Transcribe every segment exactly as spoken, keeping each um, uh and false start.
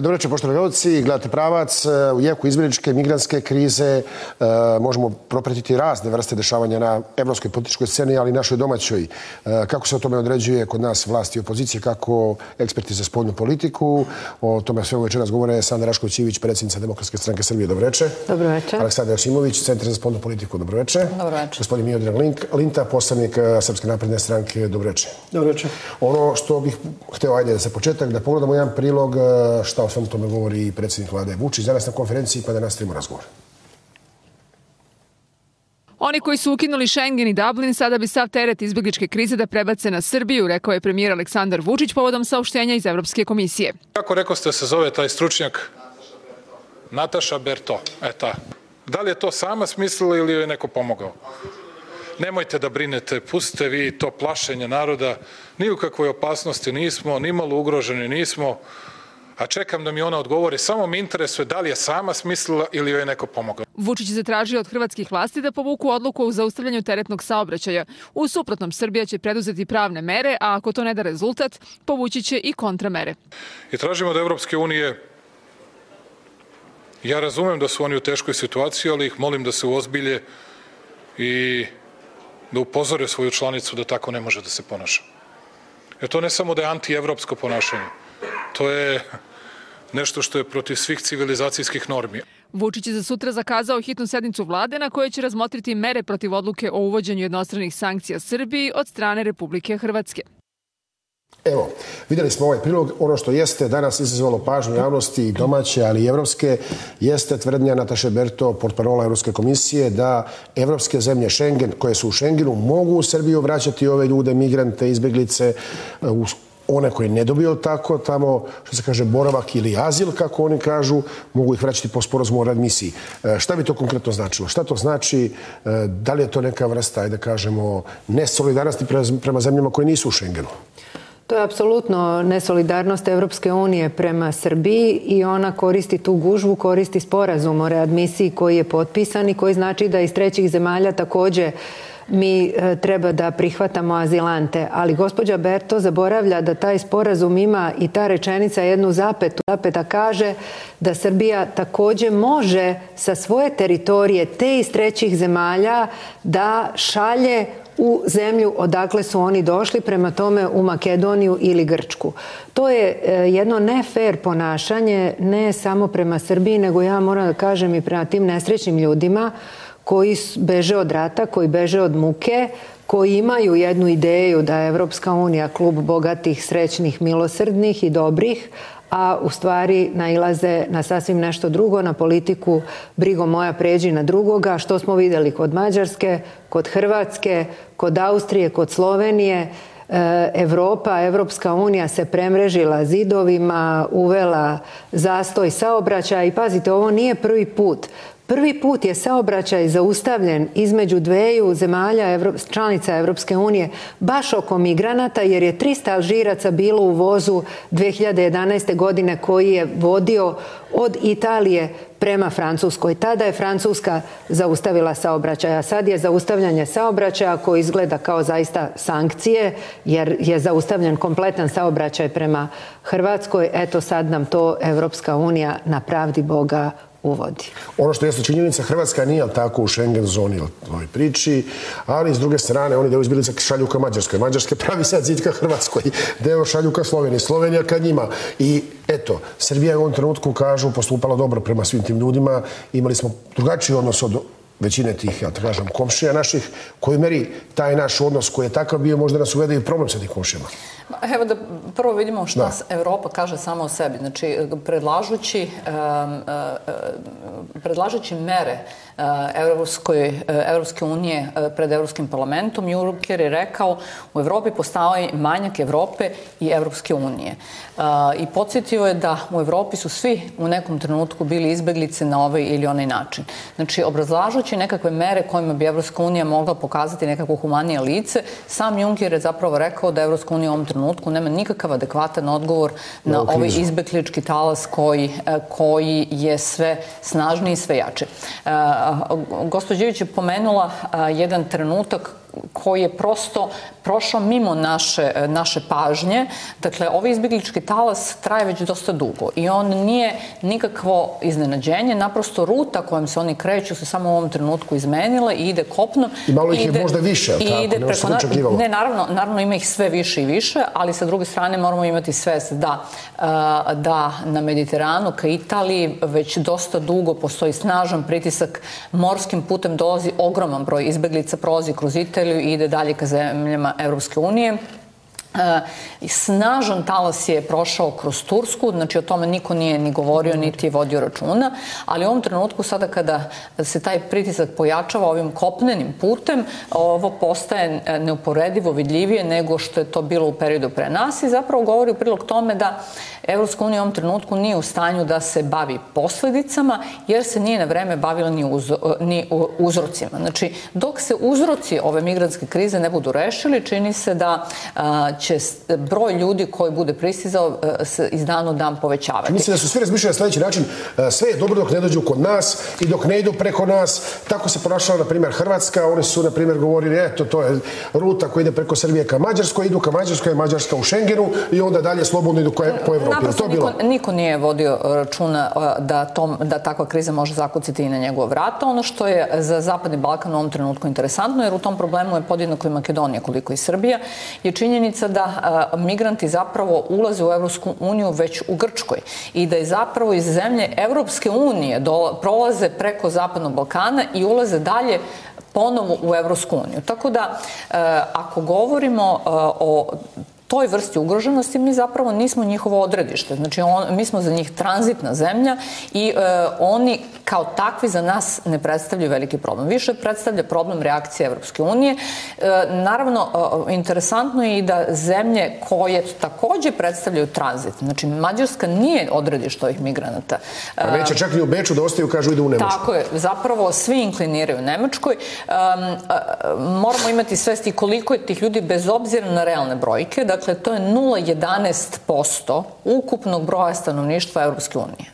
Dobro večer, poštovani gledalci. Gledate Pravac. U jeku izbjegličke, migrantske krize možemo propratiti razne vrste dešavanja na evropskoj političkoj sceni, ali i našoj domaćoj. Kako se o tome određuje kod nas vlast i opozicije, kako eksperti za spoljnu politiku. O tome sve večeras govore Sanda Rašković-Ivić, predsjednica Demokratske stranke Srbije. Dobro večer. Dobro večer. Aleksandar Joksimović, Centar za spoljnu politiku. Dobro večer. Dobro večer. Gospodin Miodrag Linta, poslanik Srpske napredne stranke. Dobro večer. Dobro večer. Ono što bih hteo, ajde, da se početak, da pogledamo jedan prilog šta o svemu tome govori i predsjednik vlade Vučić danas na konferenciji, pa da nastavimo razgovor. Oni koji su ukinuli Schengen i Dublin sada bi sav teret izbjegličke krize da prebace na Srbiju, rekao je premijer Aleksandar Vučić povodom saopštenja iz Evropske komisije. Kako rekao ste se zove taj stručnjak? Nataša Berto. Eta. Da li je to sama smislila ili je neko pomogao? Nemojte da brinete, pustite vi to plašenje naroda. Ni u kakvoj opasnosti nismo, ni malo ugroženi nismo. A čekam da mi ona odgovori, samo me interesuje da li je sama smislila ili joj je neko pomogao. Vučić je zatražio od hrvatskih vlasti da povuku odluku o zaustavljanju teretnog saobraćaja. U suprotnom, Srbija će preduzeti pravne mere, a ako to ne da rezultat, povući će i kontramere. I tražimo od Evropske unije, ja razumem da su oni u teškoj situaciji, ali ih molim da se uozbilje i da upozore svoju članicu da tako ne može da se ponaša. Jer to ne samo da je antievropsko ponašanje, to je nešto što je protiv svih civilizacijskih normi. Vučić je za sutra zakazao hitnu sednicu vlade na kojoj će razmotriti mere protiv odluke o uvođenju jednostranih sankcija Srbiji od strane Republike Hrvatske. Evo, vidjeli smo ovaj prilog. Ono što jeste danas izazvalo pažnju javnosti i domaće, ali i evropske, jeste tvrdnja Nataše Berto, portparola Evropske komisije, da evropske zemlje Schengen, koje su u Schengenu, mogu u Srbiju vraćati ove ljude, migrante, izbjeglice, one koji ne dobiju tako tamo, što se kaže, boravak ili azil, kako oni kažu, mogu ih vraćati po sporazumu o readmisiji. Šta bi to konkretno značilo? Šta to znači? Da li je to neka vrsta, ajde da kažemo, nesolidarnosti prema zemljama koje nisu u Schengenu? To je apsolutno nesolidarnost Evropske unije prema Srbiji i ona koristi tu gužvu, koristi sporazum o readmisiji koji je potpisan i koji znači da iz trećih zemalja također mi treba da prihvatamo azilante. Ali gospođa Berto zaboravlja da taj sporazum ima i ta rečenica jednu zapetu. Zapeta kaže da Srbija također može sa svoje teritorije te iz trećih zemalja da šalje u zemlju odakle su oni došli, prema tome u Makedoniju ili Grčku. To je jedno ne fair ponašanje, ne samo prema Srbiji, nego ja moram da kažem i prema tim nesrećnim ljudima koji beže od rata, koji beže od muke, koji imaju jednu ideju da je Evropska unija klub bogatih, srećnih, milosrdnih i dobrih, a u stvari nailaze na sasvim nešto drugo, na politiku brigo moja pređi na drugoga, što smo vidjeli kod Mađarske, kod Hrvatske, kod Austrije, kod Slovenije. Evropa, Evropska unija se premrežila zidovima, uvela zastoj saobraćaja i pazite, ovo nije prvi put. Prvi put je saobraćaj zaustavljen između dveju zemalja članica Evropske unije baš oko migranata, jer je trista Alžiraca bilo u vozu dve hiljade jedanaeste. godine koji je vodio od Italije prema Francuskoj. Tada je Francuska zaustavila saobraćaj, a sad je zaustavljanje saobraćaja koji izgleda kao zaista sankcije, jer je zaustavljen kompletan saobraćaj prema Hrvatskoj. Eto sad nam to Evropska unija na pravdi Boga uvodi. Ono što jeste činjenica, Hrvatska nije tako u Schengen zoni u ovoj priči, ali s druge strane oni deo izbjeglica šalju ka Mađarskoj. Mađarske pravi sad zid ka Hrvatskoj, deo šalju ka Sloveniji, Slovenija ka njima. I eto, Srbija je u ovom trenutku, kažu, postupala dobro prema svim tim ljudima. Imali smo drugačiji odnos od većine tih, ja to kažem, komšija naših, koji meri taj naš odnos koji je takav bio, možda nas uvede i problem sa tih komšijama. Evo da prvo vidimo šta Evropa kaže samo o sebi. Znači, predlažući, predlažući mere Evropske unije pred Evropskim parlamentom, Juncker je rekao u Evropi postoji manjak Evrope i Evropske unije. I podsjetio je da u Evropi su svi u nekom trenutku bili izbeglice na ovaj ili onaj način. Znači, obrazlažući nekakve mere kojima bi Evropska unija mogla pokazati nekako humanije lice, sam Juncker je zapravo rekao da Evropska unija u ovom trenutku nema nikakav adekvatan odgovor na ovaj izbeglički talas koji je sve snažniji i sve jače. Gospođa Ivić je pomenula jedan trenutak koji je prosto prošao mimo naše, naše pažnje. Dakle, ovaj izbjeglički talas traje već dosta dugo i on nije nikakvo iznenađenje, naprosto ruta kojom se oni kreću se samo u ovom trenutku izmenila i ide kopnom. I malo ih je možda više, ali tako, ide preko, očekivalo. Ne, naravno, naravno ima ih sve više i više, ali sa druge strane moramo imati svest da, da na Mediteranu ka Italiji već dosta dugo postoji snažan pritisak, morskim putem dolazi ogroman broj izbjeglica, prolazi kroz Italiju i ide dalje ka zemljama Evropske unije. I snažan talas je prošao kroz Tursku, znači o tome niko nije ni govorio, niti je vodio računa, ali u ovom trenutku sada kada se taj pritisak pojačava ovim kopnenim putem, ovo postaje neuporedivo vidljivije nego što je to bilo u periodu pre nas i zapravo govori u prilog tome da Evropska unija u ovom trenutku nije u stanju da se bavi posledicama, jer se nije na vreme bavila ni, uz, ni uzrocima. Znači, dok se uzroci ove migrantske krize ne budu rešili, čini se da a, će broj ljudi koji bude pristizao se iz dana u dan povećavati. Mislim da su svi razmišljali na sljedeći način. Sve je dobro dok ne dođu kod nas i dok ne idu preko nas. Tako se ponašala, na primjer, Hrvatska. Oni su, na primjer, govorili, eto, to je ruta koja ide preko Srbije ka Mađarskoj, idu ka Mađarskoj, Mađarska u Schengenu i onda dalje slobodno idu po Evropi. Naprosto niko, niko nije vodio računa da, tom, da takva kriza može zakuciti i na njegov vrat. Ono što je za Zapadni Balkan u ovom trenutku interesantno, jer u tom problemu je podjednako i Makedonija, koliko i Srbija, je činjenica da a, migranti zapravo ulaze u Evropsku uniju već u Grčkoj i da je zapravo iz zemlje Evropske unije do, prolaze preko Zapadnog Balkana i ulaze dalje ponovo u Evropsku uniju. Tako da, a, ako govorimo a, o toj vrsti ugroženosti, mi zapravo nismo njihovo odredište. Znači, on, mi smo za njih tranzitna zemlja i e, oni kao takvi za nas ne predstavljaju veliki problem. Više predstavlja problem reakcije Evropske unije. E, naravno, e, interesantno je i da zemlje koje takođe predstavljaju tranzit, znači Mađarska nije odredište ovih migranata. A neće čak i u Beču da ostaju, kažu idu u Nemačku. Tako je, zapravo svi inkliniraju u Nemačkoj. E, e, moramo imati svesti koliko je tih ljudi bez obzira na realne brojke. Dakle, to je nula zarez jedanaest posto ukupnog broja stanovništva Evropske unije.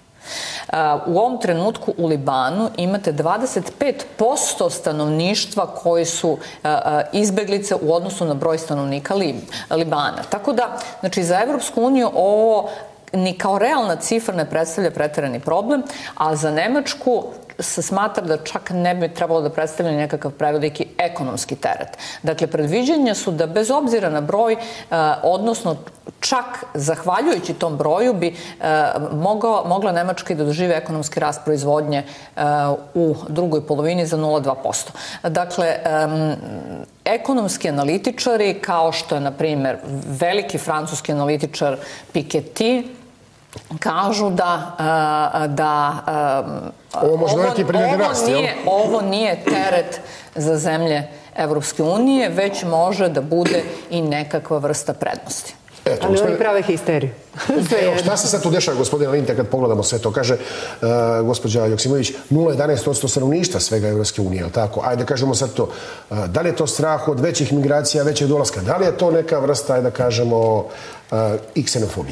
U ovom trenutku u Libanu imate dvadeset pet posto stanovništva koji su izbeglice u odnosu na broj stanovnika Libana. Tako da, znači, za Evropsku uniju ovo ni kao realna cifra ne predstavlja preterani problem, a za Nemačku se smatra da čak ne bi trebalo da predstavlja nekakav preveliki ekonomski teret. Dakle, predviđenja su da bez obzira na broj, odnosno čak zahvaljujući tom broju bi mogao, mogla Nemačka i da dožive ekonomski rast proizvodnje u drugoj polovini za nula zarez dva posto. Dakle, ekonomski analitičari, kao što je, na primjer, veliki francuski analitičar Piketty, kažu da, da ovo, može ovo, ovo, nije, ovo nije teret za zemlje Evropske unije, već može da bude i nekakva vrsta prednosti. Eto, ali oni prave histeriju. Evo, šta se sad tu dešava, gospodina Linte, kad pogledamo sve to? Kaže uh, gospođa Joksimović, nula zarez jedanaest posto stanovništva svega Evropske unije, ali tako? Ajde, kažemo sad to. Uh, da li je to strah od većih migracija, većeg dolaska? Da li je to neka vrsta, ajde da kažemo, uh, i ksenofobije?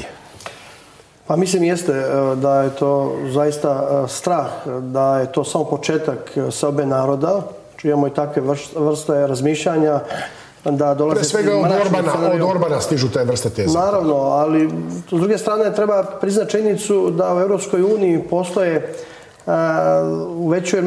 Pa mislim jeste da je to zaista strah, da je to samo početak seobe naroda, čujemo i takve vrste razmišljanja, da dolaze... Pre svega od Orbana, od Orbana stižu te vrste teze. Naravno, ali s druge strane treba priznati činjenicu da u Evropskoj uniji postoje u većoj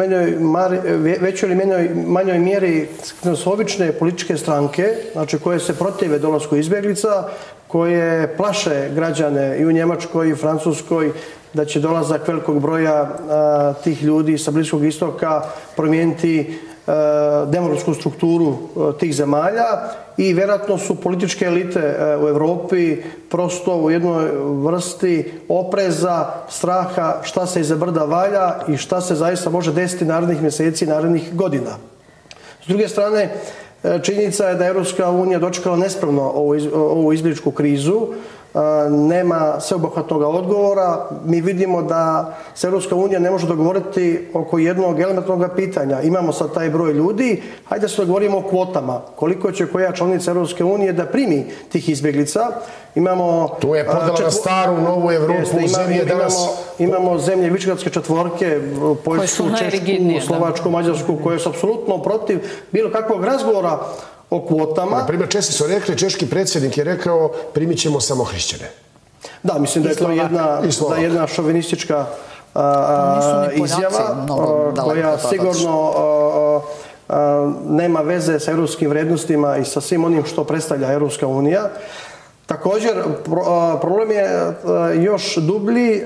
ili manjoj, manjoj mjeri ksenofobične političke stranke, znači koje se protive dolasku izbjeglica, koje plaše građane i u Njemačkoj i u Francuskoj da će dolazak velikog broja a, tih ljudi sa Bliskog istoka promijeniti a, demografsku strukturu a, tih zemalja i vjerojatno su političke elite a, u Evropi prosto u jednoj vrsti opreza, straha šta se iza brda valja i šta se zaista može desiti narednih mjeseci i narednih godina. S druge strane, činjenica je da je Evropska unija dočekala nespremno ovu izbjegličku krizu. nema sveobuhvatnog odgovora. Mi vidimo da se Europska unija ne može dogovoriti oko jednog elementarnog pitanja. Imamo sad taj broj ljudi, hajde se dogovorimo o kvotama. Koliko će koja članica Europske unije da primi tih izbjeglica? Imamo... To je podela na staru, novu Evropu, zemlje danas... Imamo zemlje Višegradske četvorke, Poljsku, Češku, Slovačku, Mađarsku, koje su apsolutno protiv bilo kakvog razgovora o kvotama. Na primjer, Česi su rekli, češki predsjednik je rekao primit ćemo samo hrišćane. Da, mislim da je to jedna, da jedna šovinistička a, izjava koja sigurno a, a, nema veze sa europskim vrednostima i sa svim onim što predstavlja Europska unija. Također, problem je još dublji,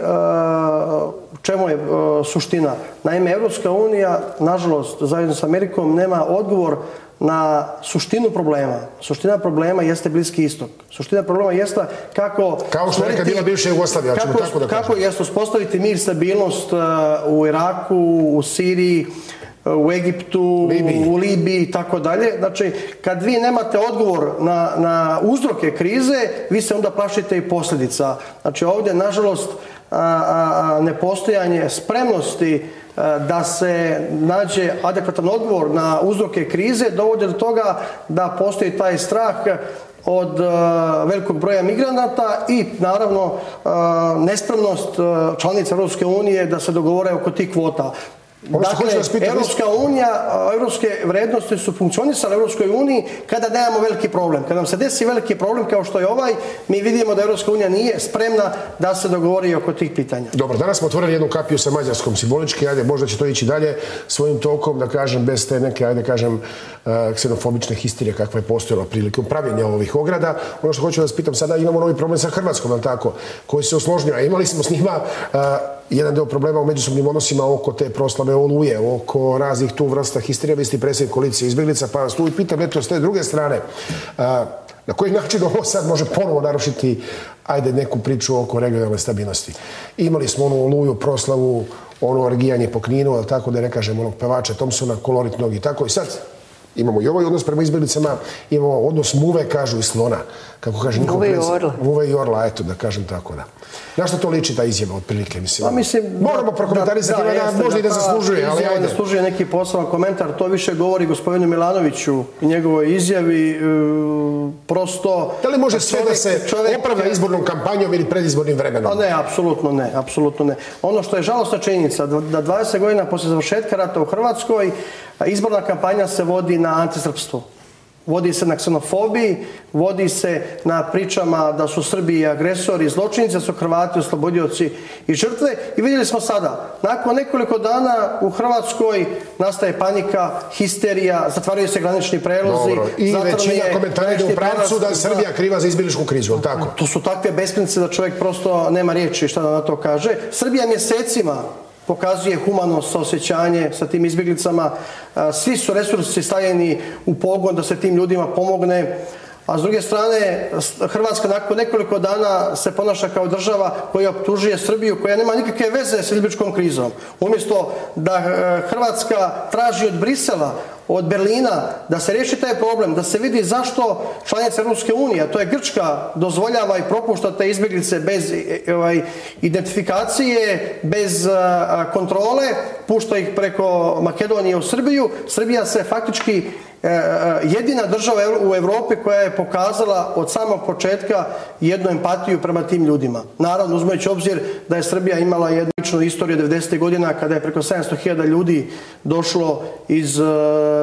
čemu je suština. Naime, Europska unija, nažalost, zajedno s Amerikom, nema odgovor na suštinu problema. Suština problema jeste Bliski istok. Suština problema jeste kako... Kao što neka bila bivša Jugoslavija, ćemo tako da kažem. Kako jeste uspostaviti mir, stabilnost u Iraku, u Siriji, u Egiptu, Libiji. u Libiji i tako dalje. Znači, kad vi nemate odgovor na, na uzroke krize, vi se onda plašite i posljedica. Znači, ovdje, nažalost, a, a, nepostojanje spremnosti a, da se nađe adekvatan odgovor na uzroke krize dovode do toga da postoji taj strah od uh, velikog broja migranata i naravno uh, nespremnost uh, članica Europske unije da se dogovore oko tih kvota. Dakle, Europska unija, europske vrednosti su funkcionisale u Europskoj uniji kada nemamo veliki problem. Kada nam se desi veliki problem kao što je ovaj, mi vidimo da Europska unija nije spremna da se dogovori oko tih pitanja. Dobro, danas smo otvorili jednu kapiju sa Mađarskom simbolički, ajde, možda će to ići dalje svojim tokom, da kažem, bez te neke, ajde, kažem, ksenofobične histerije kakva je postojala prilikom pravljenja ovih ograda. Ono što hoću da vas pitam, sada imamo novi problem sa Hrvatskom, ali tako, koji se osložnio, a imali smo s njima jedan deo problema u međusobnim odnosima oko te proslave Oluje, oko raznih tu vrsta histerija. Vi ste predsjednik koalicije izbjeglica, pa vas tu i pitam, eto, s te druge strane, na koji način ovo sad može ponovo narušiti, ajde, neku priču oko regionalne stabilnosti? Imali smo onu Oluju, proslavu, ono orgijanje po Kninu, ali tako da ne kažem, onog pevača Thompsona, koloritnog i tako. I sad imamo i ovaj odnos prema izbjeglicama, imamo odnos muve, kažu, i slona. Kako kaže njihov predsjednik. Muve i orla. Muve i orla, eto, da kažem tako, da. Na što to liči ta izjava, otprilike, mislim? Pa, mislim moramo prokomentarisati, da, da, da, možda i da zaslužuje, ali ajde. Da zaslužuje neki poseban komentar, to više govori gospodinu Milanoviću i njegovoj izjavi, e, prosto... Da li može sve da se čovjek, opravda izbornom kampanjom ili predizbornim vremenom? Pa ne, apsolutno ne, apsolutno ne. Ono što je žalostna činjenica, da dvadeset godina poslije završetka rata u Hrvatskoj, izborna kampanja se vodi na antisrpstvu. Vodi se na ksenofobiji, vodi se na pričama da su Srbi agresori i zločinici, da su Hrvati oslobodioci i žrtve. I vidjeli smo sada, nakon nekoliko dana u Hrvatskoj nastaje panika, histerija, zatvaraju se granični prelozi. Dobro. I većina komentara ide u pravcu da je Srbija kriva za izbjegličku krizu, ali tako? To su takve besmislice da čovjek prosto nema riječi šta da na to kaže. Srbija mjesecima pokazuje humanost, saosjećanje sa tim izbjeglicama. Svi su resursi stavljeni u pogon da se tim ljudima pomogne. A s druge strane, Hrvatska nakon nekoliko dana se ponaša kao država koja optužuje Srbiju, koja nema nikakve veze s izbjegličkom krizom. Umjesto da Hrvatska traži od Brisela, od Berlina, da se riješi taj problem, da se vidi zašto članica Europske unije, a to je Grčka, dozvoljava i propušta te izbjeglice bez ovaj, identifikacije, bez a, kontrole, pušta ih preko Makedonije u Srbiju. Srbija se faktički jedina država u Europi koja je pokazala od samog početka jednu empatiju prema tim ljudima. Naravno, uzmajući obzir da je Srbija imala jednu ličnu istoriju devedesetih godina kada je preko sedamsto hiljada ljudi došlo iz uh,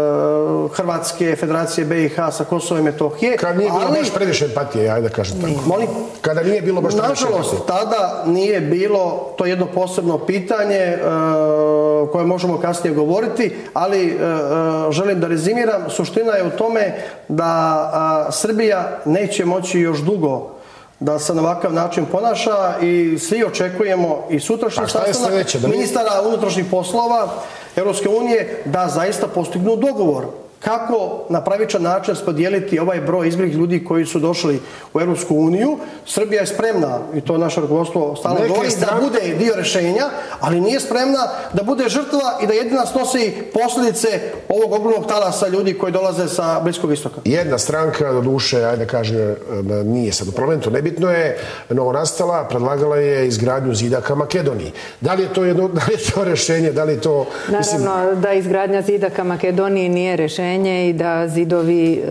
Hrvatske, Federacije B i H sa Kosova i Metohije. Kada nije bilo ali, baš previše empatije, ajde da kažem tako. Molim? Kada nije bilo baš previše empatije. Nažalost, tada nije bilo to jedno posebno pitanje uh, koje možemo kasnije govoriti, ali uh, želim da rezimiram. Suština je u tome da a, Srbija neće moći još dugo da se na ovakav način ponaša i svi očekujemo i sutrašnji sastanak ministara unutrašnjih poslova Europske unije da zaista postignu dogovor. kako na pravičan način spodijeliti ovaj broj izbjeglih ljudi koji su došli u Europsku uniju. Srbija je spremna, i to naše rukovodstvo stalno govori, da bude dio rješenja, ali nije spremna da bude žrtva i da jedina snosi posljedice ovog ogromnog talasa ljudi koji dolaze sa Bliskog istoka. Jedna stranka, do duše, ajde kaže, nije sad u parlamentu, nebitno je, novo nastala, predlagala je izgradnju zida ka Makedoniji. Da li je to jedno, da li je to rješenje, da li je to... Naravno da izgradnja zida ka Makedoniji nije rješenje i da zidovi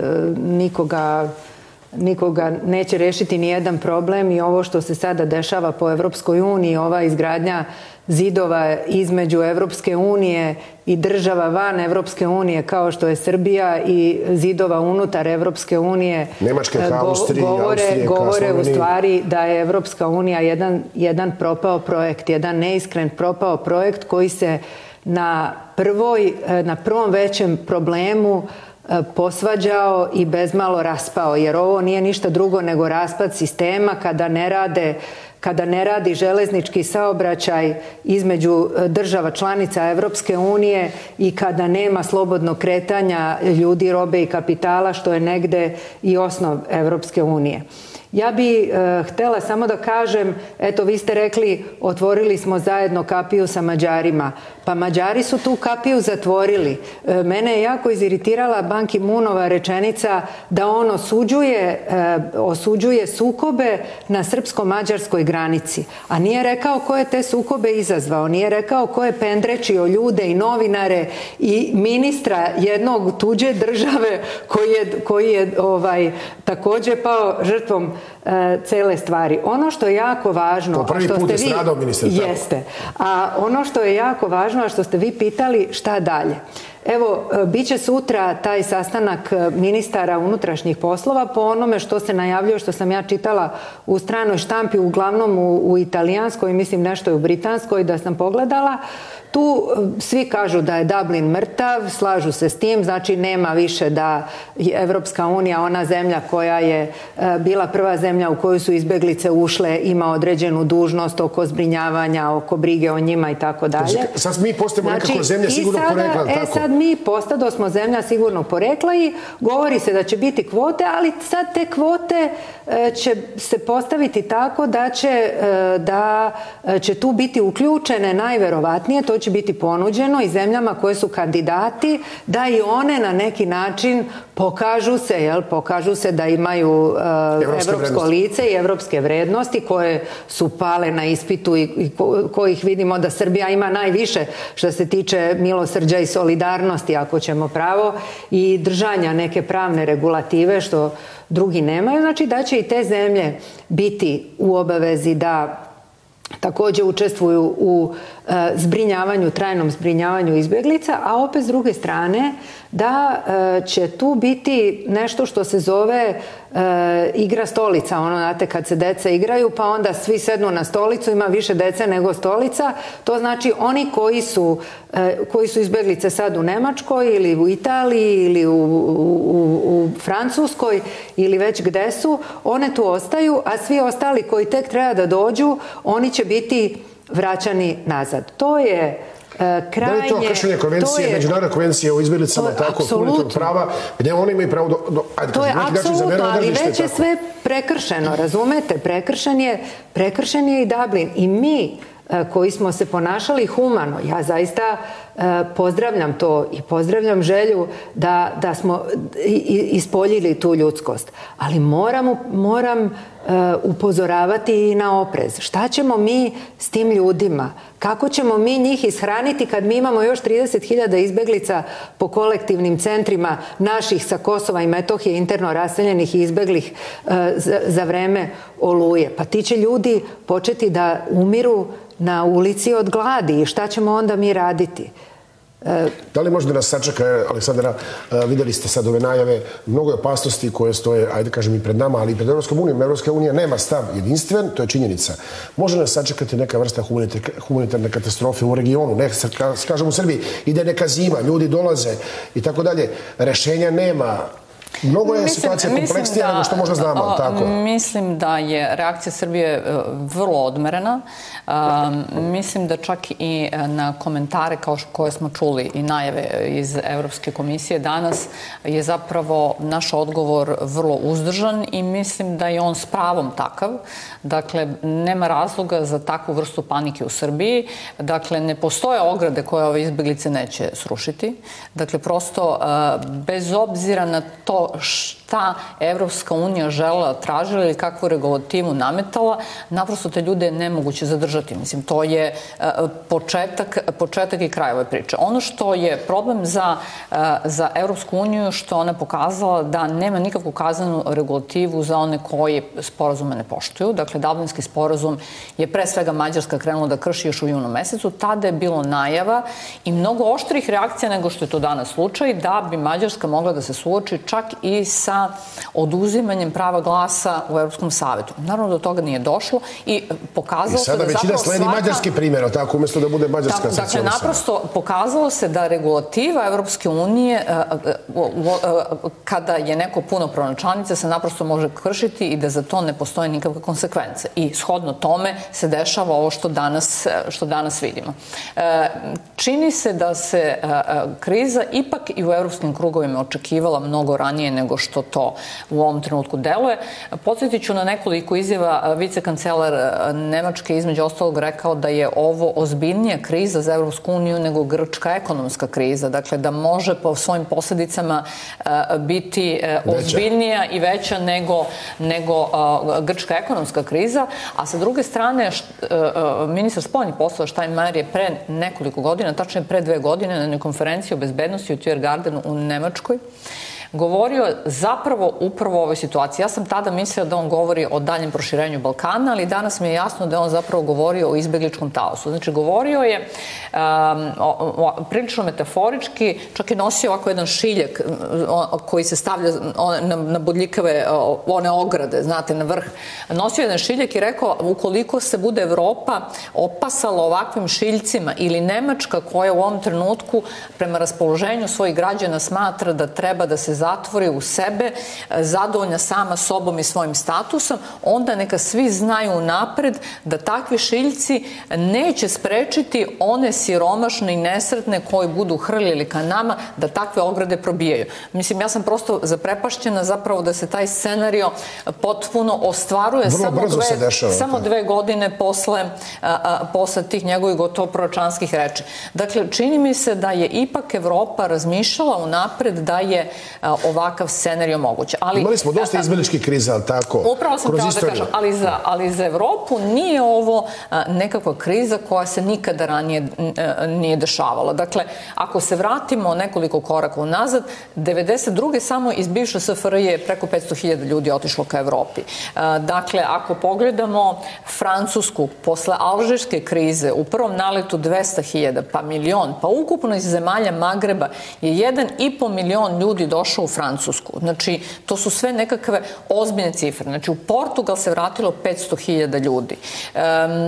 nikoga nikoga neće rešiti ni jedan problem i ovo što se sada dešava po Evropskoj uniji, ova izgradnja zidova između Evropske unije i država van Evropske unije kao što je Srbija i zidova unutar Evropske unije Nemačke, Austrije, govore, Austrije, govore u stvari da je Evropska unija jedan, jedan propao projekt, jedan neiskren propao projekt koji se na prvoj, na prvom većem problemu posvađao i bezmalo raspao, jer ovo nije ništa drugo nego raspad sistema kada ne rade kada ne radi železnički saobraćaj između država članica Evropske unije i kada nema slobodnog kretanja ljudi, robe i kapitala, što je negde i osnov Evropske unije. Ja bi e, htjela samo da kažem, eto vi ste rekli otvorili smo zajedno kapiju sa Mađarima. Pa Mađari su tu kapiju zatvorili. E, mene je jako iziritirala Ban Ki-moonova rečenica da on osuđuje, e, osuđuje sukobe na srpsko-mađarskoj granici. A nije rekao ko je te sukobe izazvao. Nije rekao ko je pendrečio ljude i novinare i ministra jednog tuđe države koji je, koji je ovaj, također pao žrtvom cele stvari. Ono što je jako važno, po prvi a što put ste je vi, stradao ministar, jeste, a ono što je jako važno, a što ste vi pitali, šta dalje? Evo, bit će sutra taj sastanak ministara unutrašnjih poslova po onome što se najavljuje, što sam ja čitala u stranoj štampi, uglavnom u, u italijanskoj, mislim nešto je u britanskoj, da sam pogledala. Tu svi kažu da je Dublin mrtav, slažu se s tim, znači nema više da Evropska unija, ona zemlja koja je bila prva zemlja u koju su izbeglice ušle, ima određenu dužnost oko zbrinjavanja, oko brige o njima i tako dalje. Sad mi postajemo znači, nekako zemlja sigurnog porekla, e, tako? Sad mi postado smo zemlja sigurnog porekla i govori se da će biti kvote, ali sad te kvote e, će se postaviti tako da će, e, da će tu biti uključene najverovatnije, to će biti ponuđeno i zemljama koje su kandidati da i one na neki način pokažu se, jel, pokažu se da imaju uh, evropsko lice i evropske vrednosti koje su pale na ispitu i, i ko, kojih vidimo da Srbija ima najviše što se tiče milosrđa i solidarnosti, ako ćemo pravo, i držanja neke pravne regulative što drugi nemaju. Znači da će i te zemlje biti u obavezi da također učestvuju u e, zbrinjavanju, trajnom zbrinjavanju izbjeglica, a opet s druge strane da e, će tu biti nešto što se zove e, igra stolica, ono znate kad se deca igraju pa onda svi sednu na stolicu, ima više dece nego stolica, to znači oni koji su, e, koji su izbjeglice sad u Nemačkoj ili u Italiji ili u, u, u Francuskoj ili već gde su, one tu ostaju, a svi ostali koji tek treba da dođu, oni će biti vraćani nazad. To je krajnje... Da li to kršenje konvencije, je, međunarodne konvencije o izbjeglicama, tako, humanitarnog prava, gdje oni imaju pravo do... do ajde, to je apsolutno, ali već je sve prekršeno, razumete? Prekršen je, prekršen je i Dublin. I mi koji smo se ponašali humano, ja zaista pozdravljam to i pozdravljam želju da, da smo ispoljili tu ljudskost. Ali moram, moram upozoravati i na oprez. Šta ćemo mi s tim ljudima? Kako ćemo mi njih ishraniti kad mi imamo još trideset hiljada izbeglica po kolektivnim centrima naših sa Kosova i Metohije interno raseljenih i izbeglih za, za vreme Oluje? Pa ti će ljudi početi da umiru na ulici od gladi i šta ćemo onda mi raditi? Da li možda nas sačeka, Aleksandra, vidjeli ste sad ove najave, mnogo je opasnosti koje stoje, ajde kažem i pred nama, ali i pred Evropskom unijom. Evropska unija nema stav jedinstven, to je činjenica. Može nas sačekati neka vrsta humanitarne katastrofe u regionu, ne, kažem u Srbiji, ide neka zima, ljudi dolaze i tako dalje. Rešenja nema. Mnogo je situacija kompleksnija nego što možda znamo, tako? Mislim da je reakcija Srbije vrlo odmerena. Mislim da čak i na komentare kao koje smo čuli i najave iz Evropske komisije danas je zapravo naš odgovor vrlo uzdržan i mislim da je on s pravom takav. Dakle, nema razloga za takvu vrstu panike u Srbiji. Dakle, ne postoje ograde koje ove izbeglice neće srušiti. Dakle, prosto, bez obzira na to šta Evropska unija žela, tražila ili kakvu regulativu nametala, naprosto te ljude je nemoguće zadržati. Mislim, to je početak, početak i kraj ove priče. Ono što je problem za, za Evropsku uniju, što ona pokazala da nema nikakvu kaznenu regulativu za one koji sporazume ne poštuju. Dakle, Dublinski sporazum je pre svega Mađarska krenula da krši još u junu mesecu. Tada je bilo najava i mnogo oštrih reakcija nego što je to danas slučaj, da bi Mađarska mogla da se suoči čak i sa oduzimanjem prava glasa u Evropskom savetu. Naravno, do toga nije došlo i pokazalo se da zapravo svaka... I sada većina sledi mađarski primjer, tako, umjesto da bude mađarska sankcionisana. Dakle, naprosto pokazalo se da regulativa Evropske unije, kada je neko punopravna članica, se naprosto može kršiti i da za to ne postoje nikakve konsekvence. I shodno tome se dešava ovo što danas, što danas vidimo. Čini se da se kriza ipak i u evropskim krugovima očekivala mnogo ranije nego što to u ovom trenutku deluje. Podsjetit ću na nekoliko izjava. Vicekancelar Nemačke između ostalog rekao da je ovo ozbiljnija kriza za Evropsku uniju nego grčka ekonomska kriza. Dakle, da može po svojim posljedicama biti ozbiljnija i veća nego, nego grčka ekonomska kriza. A sa druge strane, ministar spoljnih poslova Steinmeier je pre nekoliko godina, tačnije pre dve godine, na konferenciji o bezbednosti u Tiergardenu u Nemačkoj, govorio zapravo upravo o ovoj situaciji. Ja sam tada mislila da on govori o daljem proširenju Balkana, ali danas mi je jasno da je on zapravo govorio o izbegličkom taosu. Znači, govorio je um, o, o, prilično metaforički, čak i nosio ovako jedan šiljak o, koji se stavlja na, na bodljikave o, one ograde, znate, na vrh. Nosio jedan šiljak i rekao, ukoliko se bude Evropa opasala ovakvim šiljcima ili Nemačka koja u ovom trenutku prema raspoloženju svojih građana smatra da treba da se zatvori u sebe, zadovoljna sama sobom i svojim statusom, onda neka svi znaju napred da takvi šiljci neće sprečiti one siromašne i nesretne koji budu hrlili ka nama da takve ograde probijaju. Mislim, ja sam prosto zaprepašćena zapravo da se taj scenario potpuno ostvaruje samo dve, dešava, samo dve godine posle, a, a, posle tih njegovih gotovo proročanskih reči. Dakle, čini mi se da je ipak Evropa razmišljala unapred da je a, ovakav scenario moguće. Ali, imali smo dosta izbegličkih kriza, ali tako? Upravo sam htjela da kažem, ali za, ali za Evropu nije ovo a, nekakva kriza koja se nikada ranije a, nije dešavala. Dakle, ako se vratimo nekoliko koraka unazad, devedeset druge samo iz bivše S F R J je preko petsto hiljada ljudi otišlo ka Evropi. A, dakle, ako pogledamo Francusku, posle alžirske krize, u prvom naletu dvesta hiljada, pa milion, pa ukupno iz zemalja Magreba je jedan i po milion ljudi došao u Francusku. Znači, to su sve nekakve ozbiljne cifre. Znači, u Portugal se vratilo petsto hiljada ljudi. Um,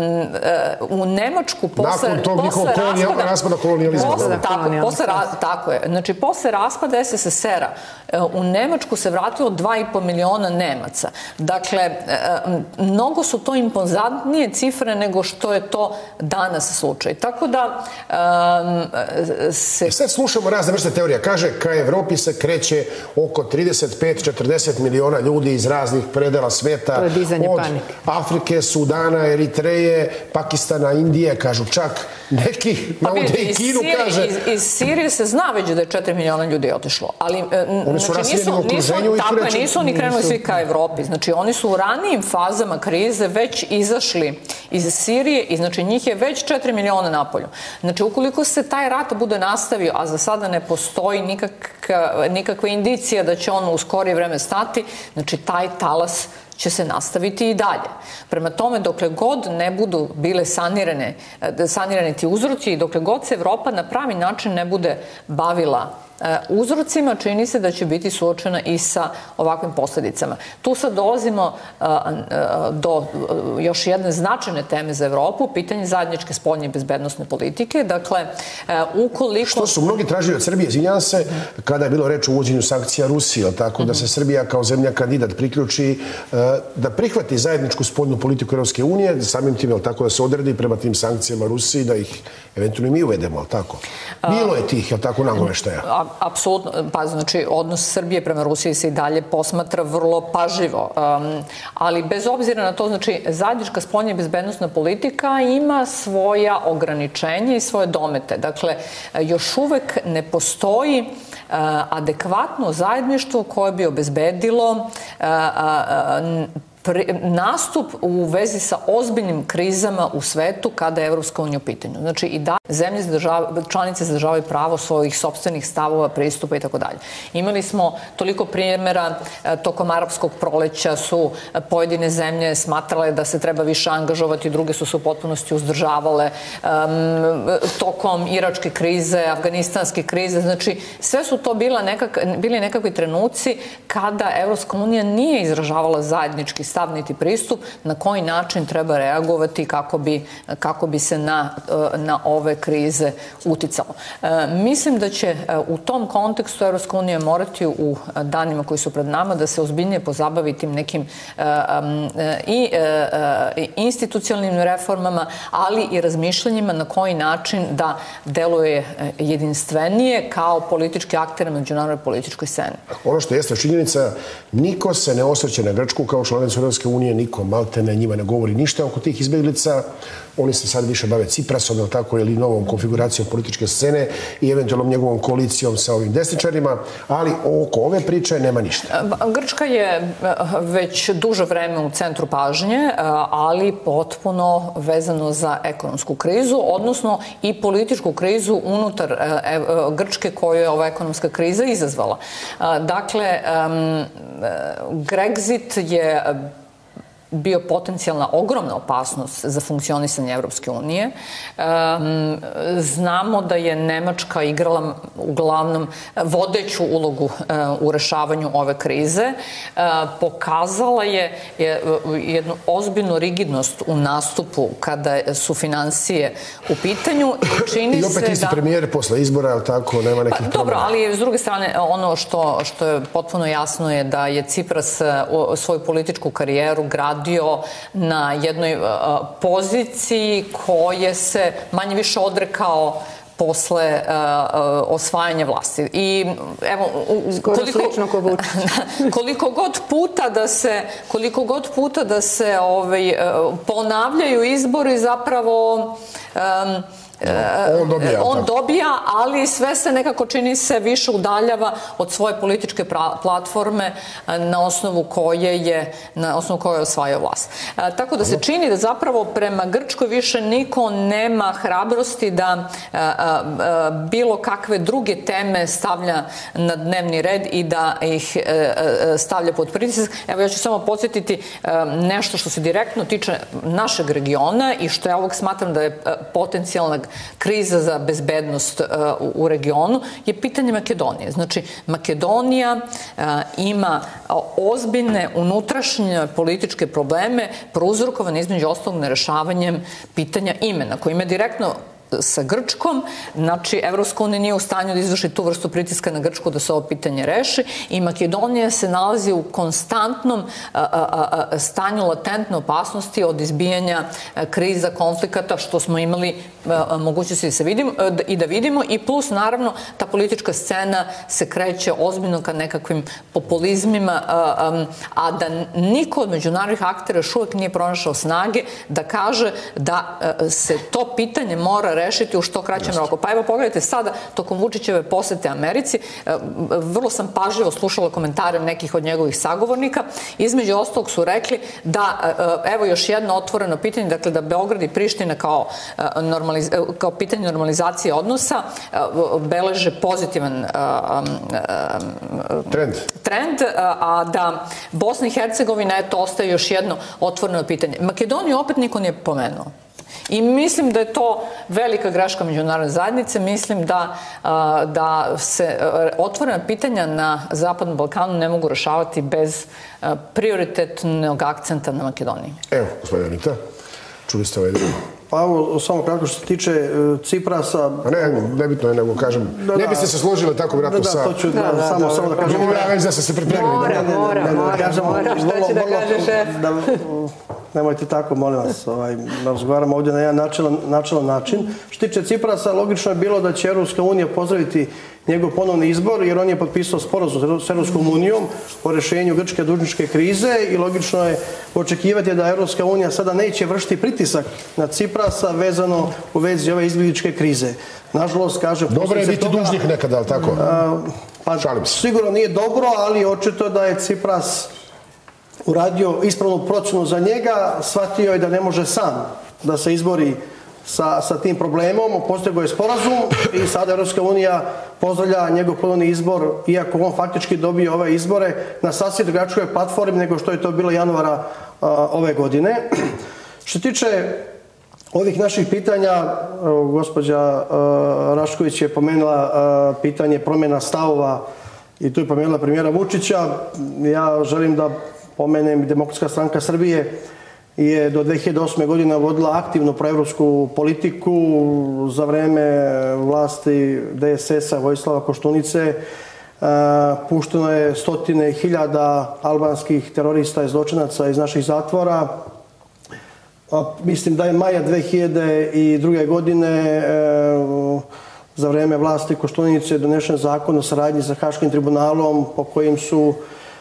uh, u Nemačku posle, nakon tog posle raspada, raspada kolonijalizma. Posle, tako, posle, tako je. Znači, posle raspada S S S R-a uh, u Nemačku se vratilo dva i po miliona Nemaca. Dakle, uh, mnogo su to impozantnije cifre nego što je to danas slučaj. Tako da um, se... I sad slušamo razne vrste teorija. Kaže, ka Evropi se kreće oko trideset pet do četrdeset miliona ljudi iz raznih predela sveta. To je dizanje od panike. Afrike, Sudana, Eritreje, Pakistana, Indije, kažu čak neki, pa navode i Kinu, kaže... Iz, iz Sirije se zna već da je četiri miliona ljudi otišlo. Ali, oni su znači, nisu, u okruženju nisu, i tako kreću. Nisu oni krenuli svi ka Evropi. Znači, oni su u ranijim fazama krize već izašli iz Sirije i znači njih je već četiri miliona napolju. Znači, ukoliko se taj rat bude nastavio, a za sada ne postoji nikakva, nikakva indicija da će on u skorije vreme stati, znači taj talas će se nastaviti i dalje. Prema tome, dokle god ne budu bile sanirane, sanirane ti uzroci i dokle god se Evropa na pravi način ne bude bavila uzrocima, čini se da će biti suočena i sa ovakvim posljedicama. Tu sad dolazimo do još jedne značajne teme za Evropu, pitanje zajedničke spoljne i bezbednosne politike. Dakle, ukoliko... Što su mnogi tražili od Srbije, izvinjam se, kada je bilo reč o uvođenju sankcija Rusije, tako da se Srbija kao zemlja kandidat priključi, da prihvati zajedničku spoljnu politiku Europske unije, samim tim, tako da se odredi prema tim sankcijama Rusiji, da ih eventualno mi uvedemo, tako? Bilo je tih, tako, nagoveštaja? Apsolutno, pa znači, odnos Srbije prema Rusiji se i dalje posmatra vrlo pažljivo, ali bez obzira na to, znači, zajednička spoljna i bezbednosna politika ima svoja ograničenja i svoje domete. Dakle, još uvek ne postoji adekvatno zajedništvo koje bi obezbedilo nastup u vezi sa ozbiljnim krizama u svetu kada je Evropska unija u pitanju. Znači i da zemlje članice zadržavaju pravo svojih sopstvenih stavova, pristupa i tako dalje. Imali smo toliko primjera tokom arapskog proleća su pojedine zemlje smatrale da se treba više angažovati, druge su se u potpunosti uzdržavale. Tokom iračke krize, afganistanske krize, znači sve su to bili nekakvi trenuci kada Evropska unija nije izražavala zajednički stav niti pristup na koji način treba reagovati kako bi, kako bi se na, na ove krize uticalo. Mislim da će u tom kontekstu Evropska unija morati u danima koji su pred nama da se ozbiljnije pozabavi tim nekim i institucionalnim reformama, ali i razmišljanjima na koji način da deluje jedinstvenije kao politički akter na međunarodnoj političkoj sceni. Ono što jeste činjenica, niko se ne osvrće na Grčku kao članicu Europske unije, niko maltene njima ne govori ništa oko tih izbjeglica. Oni se sad više bave Ciprasom, ili tako, ili novom konfiguracijom političke scene i eventualnom njegovom koalicijom sa ovim desničarima, ali oko ove priče nema ništa. Grčka je već duže vreme u centru pažnje, ali potpuno vezano za ekonomsku krizu, odnosno i političku krizu unutar Grčke koju je ova ekonomska kriza izazvala. Dakle, Grexit je bio potencijalna ogromna opasnost za funkcionisanje Evropske unije. Znamo da je Nemačka igrala uglavnom vodeću ulogu u rešavanju ove krize. Pokazala je jednu ozbiljnu rigidnost u nastupu kada su finansije u pitanju. I opet isti premijer posle izbora, ali tako, nema nekih problema. Dobro, ali s druge strane, ono što je potpuno jasno je da je Cipras svoju političku karijeru gradio na jednoj poziciji koje se manje više odrekao posle osvajanja vlasti. I evo, koliko god puta da se koliko god puta da se ponavljaju izbori, zapravo On dobija, on dobija, ali sve se nekako čini se više udaljava od svoje političke platforme na osnovu koje je na osnovu koje je osvajao vlast. Tako da se čini da zapravo prema Grčkoj više niko nema hrabrosti da bilo kakve druge teme stavlja na dnevni red i da ih stavlja pod pritisak. Evo, ja ću samo podsjetiti nešto što se direktno tiče našeg regiona i što ja ovog smatram da je potencijalna kriza za bezbednost u regionu, je pitanje Makedonije. Znači, Makedonija ima ozbiljne unutrašnje političke probleme prouzrokovane između ostalog nerešavanjem pitanja imena, koji ima direktno sa Grčkom. Znači, Evropska unija nije u stanju da izvrši tu vrstu pritiska na Grčku da se ovo pitanje reši i Makedonija se nalazi u konstantnom stanju latentne opasnosti od izbijanja kriza, konflikata, što smo imali mogućnosti da se vidimo i da vidimo, i plus, naravno, ta politička scena se kreće ozbiljno ka nekakvim populizmima, a da niko od međunarodnih aktera još uvek nije pronašao snage da kaže da se to pitanje mora rešiti u što kraćem roku. Pa evo, pogledajte sada, tokom Vučićeve posete Americi, vrlo sam pažljivo slušala komentare nekih od njegovih sagovornika. Između ostalog su rekli da, evo još jedno otvoreno pitanje, dakle da Beograd i Priština kao, normaliz, kao pitanje normalizacije odnosa beleže pozitivan trend. trend, a da Bosna i Hercegovina, eto, ostaje još jedno otvoreno pitanje. Makedoniju opet niko nije pomenuo. I mislim da je to velika greška međunarodne zajednice. Mislim da, da se otvorena pitanja na Zapadnom Balkanu ne mogu rešavati bez prioritetnog akcenta na Makedoniji. Evo, gospodin Anita, čuli ste ovaj drugo. Pa evo, samo kratko što se tiče Ciprasa... A ne, nebitno je, nego kažem, ne biste se složili tako vratno sa... Da, to ću samo samo da kažem. Ja već da ste se pripremili. Mora, mora, mora, mora, šta će da kaže šef? Nemojte tako, molim vas, razgovaramo ovdje na jedan načelan način. Što tiče Ciprasa, logično je bilo da će Evropska unija pozdraviti njegov ponovni izbor, jer on je potpisao sporazum s Evropskom unijom o rešenju grčke dužničke krize i logično je očekivati da Evropska unija sada neće vršiti pritisak na Ciprasa vezano u vezi ove izbjegličke krize. Nažalost, kažem... Dobro je biti dužnik nekada, ali tako? Pa sigurno nije dobro, ali očito da je Cipras uradio ispravnu procjenu za njega, shvatio je da ne može sam da se izbori sa, sa tim problemom, postigao je sporazum i sada Evropska unija pozdravlja njegov ponovni izbor, iako on faktički dobio ove izbore na sasvim drugačijoj platformi nego što je to bilo januara a, ove godine. Što tiče ovih naših pitanja, gospođa a, Rašković je pomenula a, pitanje promjena stavova i tu je pomenula premijera Vučića. Ja želim da pomenem, Demokratska stranka Srbije je do dve hiljade osme. godine vodila aktivnu proevropsku politiku. Za vreme vlasti D S S-a Vojislava Koštunice pušteno je stotine hiljada albanskih terorista i zločinaca iz naših zatvora. Mislim da je maja dve hiljade druge. godine za vreme vlasti Koštunice donešen zakon o saradnji sa Haškim tribunalom po kojim su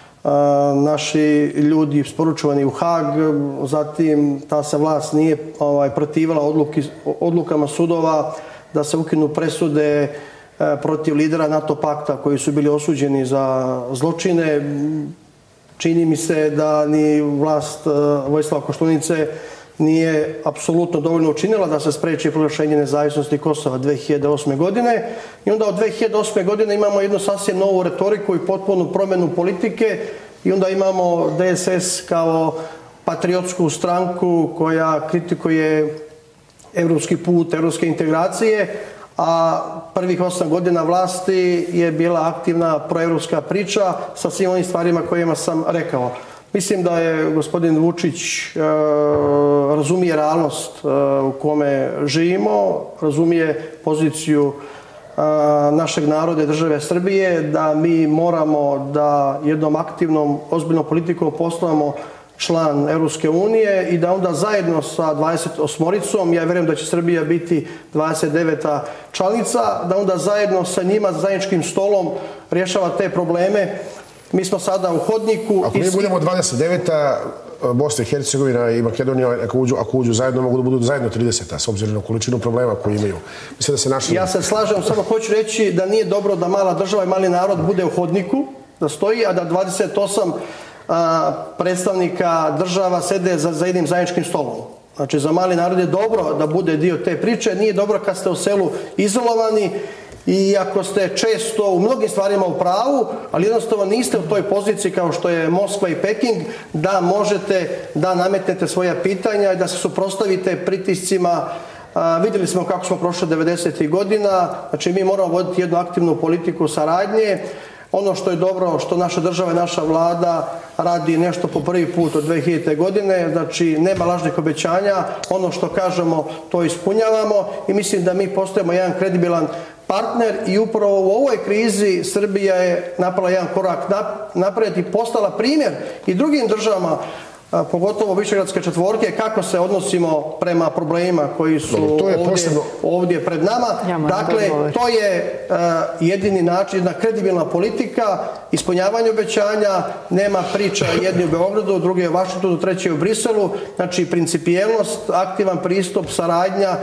naši ljudi isporučivani u Hag, zatim ta se vlast nije ovaj, protivila odluki, odlukama sudova da se ukinu presude eh, protiv lidera NATO pakta koji su bili osuđeni za zločine. Čini mi se da ni vlast eh, Vojislava Koštunice nije apsolutno dovoljno učinila da se spreči proglašenje nezavisnosti Kosova dve hiljade osme. godine. I onda od dve hiljade osme. godine imamo jednu sasvim novu retoriku i potpunu promjenu politike i onda imamo D S S kao patriotsku stranku koja kritikuje evropski put, evropske integracije, a prvih osam godina vlasti je bila aktivna proevropska priča sa svim onim stvarima kojima sam rekao. Mislim da je gospodin Vučić e, razumije realnost e, u kome živimo, razumije poziciju e, našeg naroda i države Srbije, da mi moramo da jednom aktivnom, ozbiljnom politikom postavamo član Evropske unije i da onda zajedno sa dvadeset osmoricom, ja vjerujem da će Srbija biti dvadeset deveta članica, da onda zajedno sa njima, zajedničkim stolom rješava te probleme. Mi smo sada u hodniku... Ako mi budemo dvadeset deveta, Bosna i Hercegovina i Makedonija, ako uđu, ako uđu zajedno, mogu da budu zajedno trideseta, s obzirom na količinu problema koji imaju. Mislim da se našli... Ja se slažem, samo hoću reći da nije dobro da mala država i mali narod bude u hodniku, da stoji, a da dvadeset osam a, predstavnika država sede za, za jednim zajedničkim stolom. Znači, za mali narod je dobro da bude dio te priče, nije dobro kad ste u selu izolovani, i ako ste često u mnogim stvarima u pravu, ali jednostavno niste u toj poziciji kao što je Moskva i Peking, da možete da nametnete svoja pitanja i da se suprotstavite pritiscima. A, vidjeli smo kako smo prošli devedesetih godina, znači mi moramo voditi jednu aktivnu politiku saradnje. Ono što je dobro, što naša država i naša vlada radi nešto po prvi put od dve hiljadite. godine, znači nema lažnih obećanja, ono što kažemo to ispunjavamo i mislim da mi postajemo jedan kredibilan partner i upravo u ovoj krizi Srbija je napravila jedan korak naprijed i postala primjer i drugim državama, pogotovo Višegradske četvorke, kako se odnosimo prema problemima koji su to je ovdje, posebno... ovdje pred nama. Ja dakle, to je uh, jedini način, jedna kredibilna politika, ispunjavanje obećanja, nema priča jedni u Beogradu, drugi u Vašingtonu, treći u Briselu, znači principijelnost, aktivan pristup, saradnja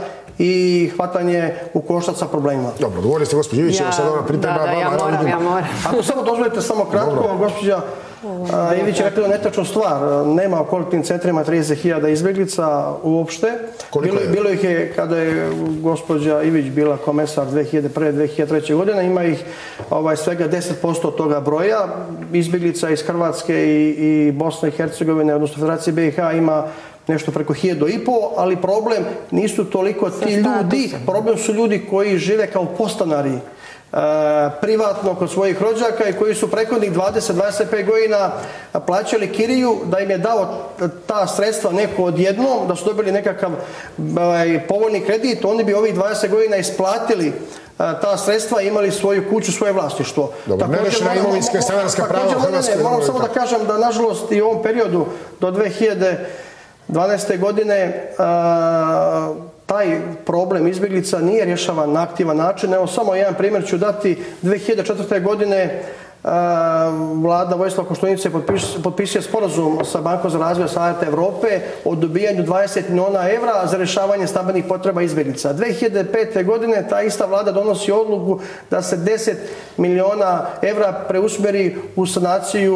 i hvatanje u koštac sa problemima. Dobro, govorili ste gospođi Ivić, ja, sad ona priprema... Da, da, ja moram, ja moram. Ako samo dozvolite samo kratko, gospođa Ivić je rekla netačnu stvar. Nema u kolektivnim centrima trideset hiljada izbjeglica uopšte. Bilo, bilo ih je kada je gospođa Ivić bila komesar dve hiljade prve. dve hiljade treće. godine. Ima ih ovaj, svega deset posto od toga broja. Izbjeglica iz Hrvatske i, i Bosne i Hercegovine, odnosno Federacije B i H ima nešto preko hiljadu i po, ali problem nisu toliko ti ljudi, problem su ljudi koji žive kao podstanari, privatno kod svojih rođaka i koji su prethodnih dvadeset do dvadeset pet godina plaćali kiriju, da im je dao ta sredstva neko odjednom, da su dobili nekakav povoljni kredit, oni bi ovih dvadeset godina isplatili ta sredstva i imali svoju kuću, svoje vlasništvo. Dobro, ne rešena imovinska i stanarska prava u Hrvatskoj. Moram samo da kažem da, nažalost, i u ovom periodu do dve hiljade dvanaeste. godine taj problem izbjeglica nije rješavan na aktivan način. Evo, samo jedan primjer ću dati. dve hiljade četvrte. godine vlada Vojislava Koštunice potpisuje sporazum sa Bankom za razvoj Savjeta Evrope o dobijanju dvadeset miliona evra za rješavanje stambenih potreba izbjeglica. dve hiljade pete. godine ta ista vlada donosi odluku da se deset miliona evra preusmeri u sanaciju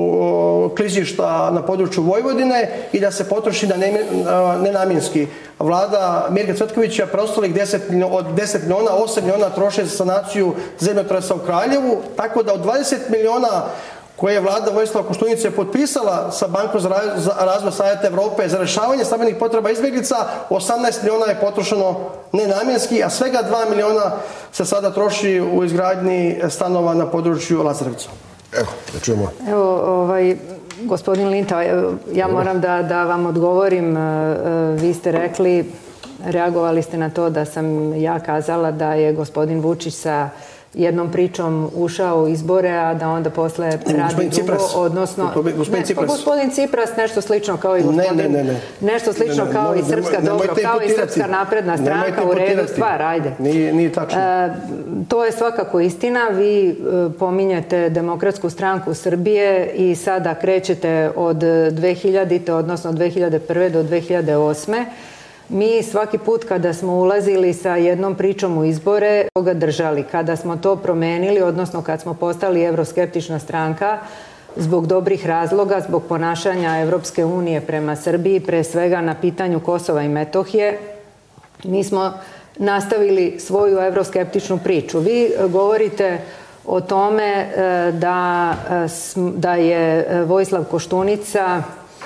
klizišta na području Vojvodine i da se potroši nenamjenski. Vlada Mirka Cvetkovića preostalih od deset miliona, osam miliona troše za sanaciju zemljotresa u Kraljevu, tako da od dvadeset miliona koje je vlada Vojislava Koštunice potpisala sa Bankom za razvoj Savjeta Evrope za rješavanje stambenih potreba izbjeglica, osamnaest miliona je potrošeno nenamjenski, a svega dva miliona se sada troši u izgradnji stanova na području Lazarevca. Evo, da čujemo. Evo, ovaj... Gospodin Linta, ja moram da, da vam odgovorim. Vi ste rekli, reagovali ste na to da sam ja kazala da je gospodin Vučić sa jednom pričom ušao u izbore, a da onda posle radi drugo, odnosno... Gospodin Cipras. Gospodin Cipras, nešto slično kao i gospodin... Ne, ne, ne. Nešto slično kao i Srpska, dobro, kao i Srpska napredna stranka, u redu stvar, ajde. Nije tačno. To je svakako istina. Vi pominjete Demokratsku stranku Srbije i sada krećete od dve hiljadite. odnosno dve hiljade prve. do dve hiljade osme. Mi svaki put kada smo ulazili sa jednom pričom u izbore, toga držali. Kada smo to promenili, odnosno kad smo postali evroskeptična stranka, zbog dobrih razloga, zbog ponašanja Evropske unije prema Srbiji, pre svega na pitanju Kosova i Metohije, mi smo nastavili svoju evroskeptičnu priču. Vi govorite o tome da, da je Vojislav Koštunica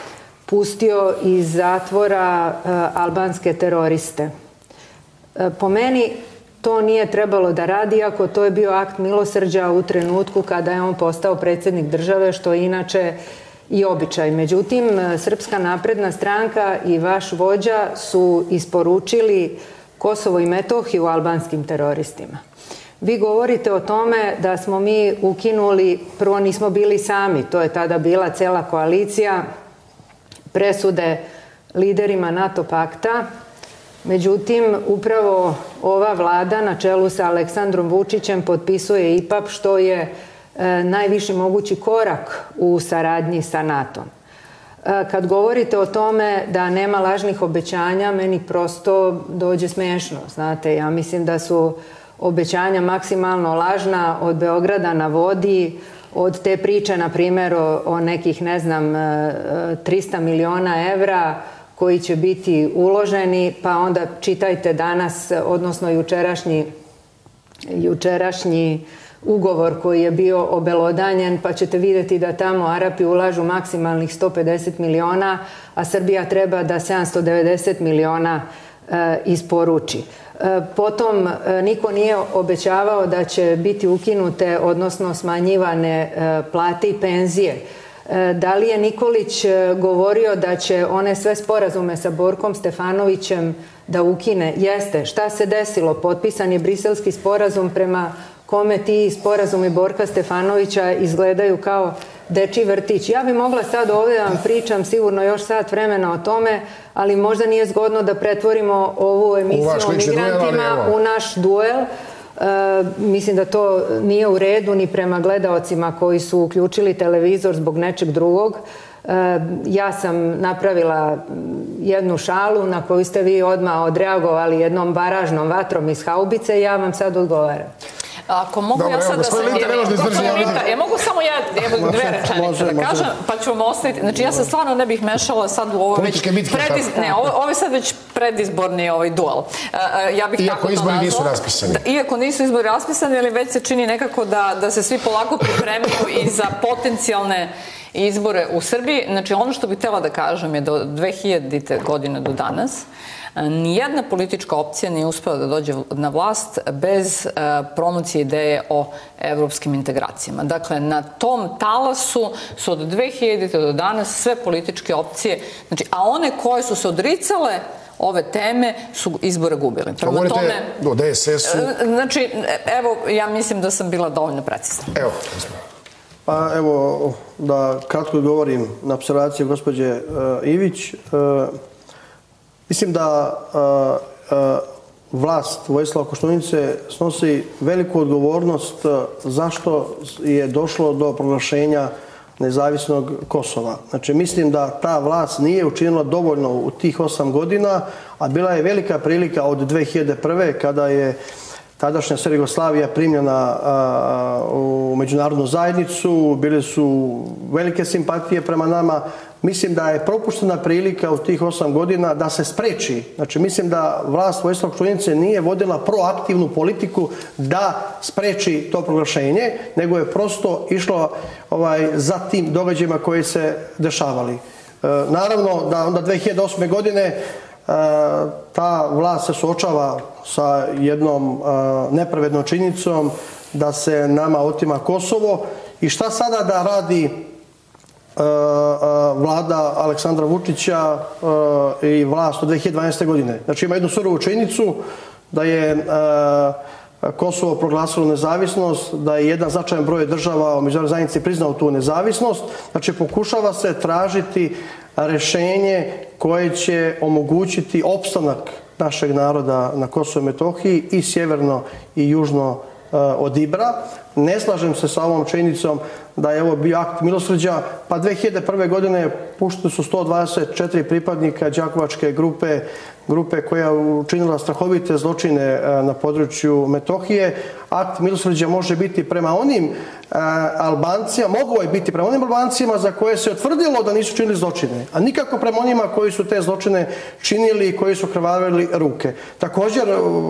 pustio iz zatvora albanske teroriste. Po meni to nije trebalo da radi, iako to je bio akt milosrđa u trenutku kada je on postao predsjednik države, što je inače i običaj. Međutim, Srpska napredna stranka i vaš vođa su isporučili Kosovo i Metohiju albanskim teroristima. Vi govorite o tome da smo mi ukinuli, prvo nismo bili sami, to je tada bila cela koalicija, presude liderima NATO pakta. Međutim, upravo ova vlada na čelu sa Aleksandrom Vučićem potpisuje I P A P, što je najviši mogući korak u saradnji sa NATO. Kad govorite o tome da nema lažnih obećanja, meni prosto dođe smiješno. Znate, ja mislim da su obećanja maksimalno lažna, od Beograda na vodi, od te priče, na primjer, o, o nekih, ne znam, trista miliona evra koji će biti uloženi, pa onda čitajte danas, odnosno jučerašnji, jučerašnji ugovor koji je bio obelodanjen, pa ćete vidjeti da tamo Arapi ulažu maksimalnih sto pedeset miliona, a Srbija treba da sedamsto devedeset miliona e, isporuči. Potom niko nije obećavao da će biti ukinute, odnosno smanjivane plate i penzije. Da li je Nikolić govorio da će one sve sporazume sa Borkom Stefanovićem da ukine? Jeste. Šta se desilo? Potpisan je briselski sporazum prema kome ti sporazumi Borka Stefanovića izgledaju kao dečiji vrtić. Ja bi mogla sad ovdje da vam pričam sigurno još sat vremena o tome, ali možda nije zgodno da pretvorimo ovu emisiju o migrantima u naš duel. E, mislim da to nije u redu ni prema gledaocima koji su uključili televizor zbog nečeg drugog. E, ja sam napravila jednu šalu na koju ste vi odmah odreagovali jednom baražnom vatrom iz haubice i ja vam sad odgovaram. Ako mogu ja sad da se... Ja mogu samo ja dve rečenice da kažem, pa ću vam ostaviti. Znači, ja se stvarno ne bih mešala sad u ovo već... Ne, ovo je sad već predizborni ovaj duel. Iako izbori nisu raspisani. Iako nisu izbori raspisani, ali već se čini nekako da se svi polako pripremaju i za potencijalne izbore u Srbiji. Znači, ono što bih htjela da kažem je do dve hiljadite godine do danas nijedna politička opcija nije uspela da dođe na vlast bez promocije ideje o evropskim integracijama. Dakle, na tom talasu su od dve hiljadite do danas sve političke opcije, znači, a one koje su se odricale ove teme su izbore gubili. Prema tome, o D S S-u... Znači, evo, ja mislim da sam bila dovoljno precizna. Evo. Pa evo, da kratko govorim na observaciju gospođe uh, Ivić. Uh, mislim da uh, uh, vlast Vojislava Koštunice snosi veliku odgovornost uh, zašto je došlo do proglašenja nezavisnog Kosova. Znači, mislim da ta vlast nije učinila dovoljno u tih osam godina, a bila je velika prilika od dve hiljade prve kada je tadašnja SR Jugoslavija primljena a, u međunarodnu zajednicu, bile su velike simpatije prema nama. Mislim da je propuštena prilika u tih osam godina da se spreči. Znači, mislim da vlast Vojislava Koštunice nije vodila proaktivnu politiku da spreči to proglašenje, nego je prosto išlo ovaj, za tim događajima koji se dešavali. E, naravno da onda dve hiljade osme. godine e, ta vlast se suočava sa jednom e, nepravednom činjenicom da se nama otima Kosovo i šta sada da radi vlada Aleksandra Vučića i vlast od dve hiljade dvanaeste. godine. Znači, ima jednu surovu činjenicu da je Kosovo proglasilo nezavisnost, da je jedan značajan broj država u međunarodnoj zajednici priznao tu nezavisnost. Znači, pokušava se tražiti rešenje koje će omogućiti opstanak našeg naroda na Kosovu i Metohiji i sjeverno i južno od Ibra. Ne slažem se sa ovom činjenicom da je ovo bio akt milosrđa, pa dve hiljade prve. godine pušteni su sto dvadeset četiri pripadnika đakovačke grupe, grupe koja je učinila strahovite zločine na području Metohije. Akt milosrđa može biti prema onim Albancima, moglo je biti prema onim Albancima za koje se utvrdilo da nisu činili zločine, a nikako prema onima koji su te zločine činili i koji su krvarili ruke. Također,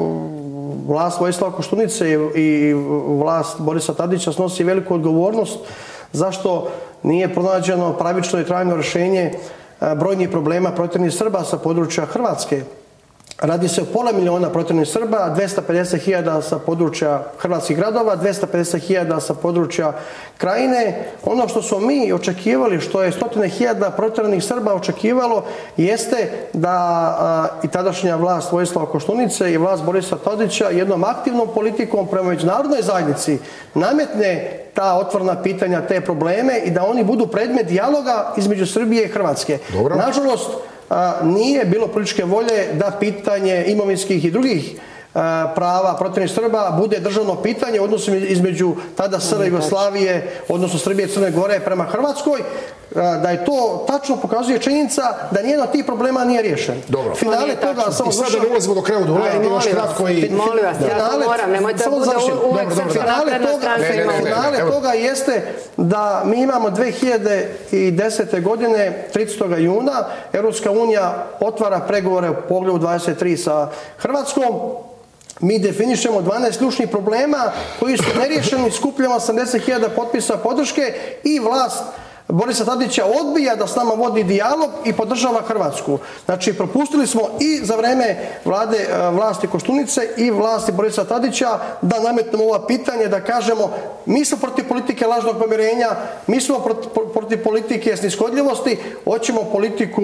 vlast Vojislava Koštunice i vlast Borisa Tadića snosi veliku odgovornost zašto nije pronađeno pravično i trajno rješenje brojnih problema proteranih Srba sa područja Hrvatske. Radi se o pola miliona proteranih Srba, dvesta pedeset hiljada sa područja hrvatskih gradova, dvesta pedeset hiljada sa područja Krajine. Ono što smo mi očekivali, što je stotine hiljada proteranih Srba očekivalo, jeste da a, i tadašnja vlast Vojislava Koštunice i vlast Borisa Tadića jednom aktivnom politikom prema međunarodnoj zajednici nametne ta otvorena pitanja, te probleme i da oni budu predmet dijaloga između Srbije i Hrvatske. Dobro. Nažalost, nije bilo političke volje da pitanje imovinskih i drugih prava proteranih Srba bude državno pitanje u odnosu između tada SR Jugoslavije, odnosno Srbije i Crne Gore prema Hrvatskoj, da je to tačno pokazuje činjenica da nijedno od tih problema nije riješen. Dobro. Finale toga, samo I sada ne ulazimo do kraja u dole, ali još kratko i... Molim vas, ja to moram, nemojte da bude uvek Srpska napredna stranka. Finale toga jeste da mi imamo dve hiljade desete. godine, tridesetog juna, Evropska unija otvara pregovore u poglavlju dvadeset tri sa Hrvatskom. Mi definišemo dvanaest ključnih problema koji su neriješeni, skupljamo osamdeset hiljada potpisa podrške i vlast Borisa Tadića odbija da s nama vodi dijalog i podržava Hrvatsku. Znači, propustili smo i za vreme vlade vlasti Koštunice i vlasti Borisa Tadića da nametnemo ova pitanje, da kažemo mi smo protiv politike lažnog pomirenja, mi smo protiv politike snishodljivosti, hoćemo politiku,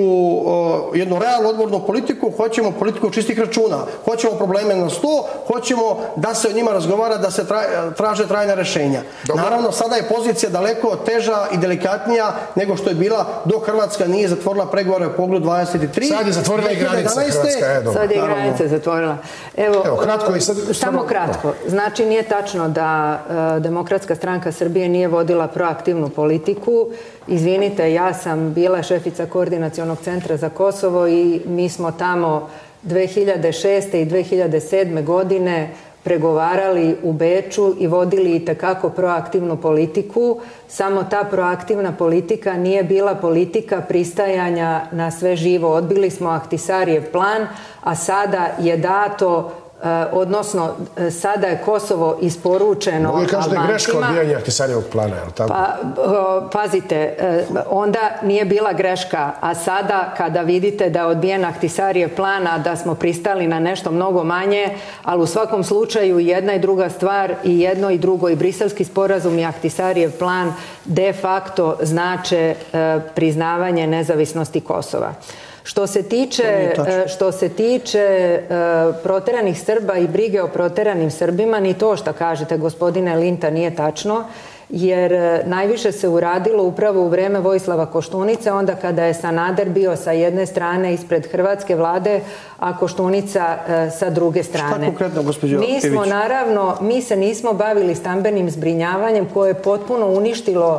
jednu realnu odgovornu politiku, hoćemo politiku čistih računa, hoćemo probleme na sto, hoćemo da se o njima razgovara, da se traže trajna rešenja. Dobro. Naravno, sada je pozicija daleko teža i delikatnija nego što je bila dok Hrvatska nije zatvorila pregovore u poglavlju dvadeset tri. Sad je zatvorila i granice Hrvatska. Je, sad je i granice zatvorila. Evo, Evo kratko i sad... Samo kratko. Znači, nije tačno da uh, Demokratska stranka Srbije nije vodila proaktivnu politiku. Izvinite, ja sam bila šefica Koordinacionog centra za Kosovo i mi smo tamo dve hiljade šeste. i dve hiljade sedme. godine pregovarali u Beču i vodili itekako proaktivnu politiku. Samo ta proaktivna politika nije bila politika pristajanja na sve živo. Odbili smo Ahtisarijev plan, a sada je dato odnosno sada je Kosovo isporučeno Albancima. Mnogi kažu da je greška odbijanja Ahtisarijevog plana, je li tako? Pa, pazite, onda nije bila greška, a sada kada vidite da je odbijen Ahtisarijev plan, a da smo pristali na nešto mnogo manje, ali u svakom slučaju jedna i druga stvar, i jedno i drugo, i Briselski sporazum i Ahtisarijev plan de facto znače priznavanje nezavisnosti Kosova. Što se tiče, što se tiče proteranih Srba i brige o proteranim Srbima, ni to što kažete, gospodine Linta, nije tačno, jer najviše se uradilo upravo u vreme Vojislava Koštunice, onda kada je Sanader bio sa jedne strane ispred hrvatske vlade, a Koštunica sa druge strane. Šta konkretno, gospođo Mi smo, Ivić? naravno, mi se nismo bavili stambenim zbrinjavanjem koje je potpuno uništilo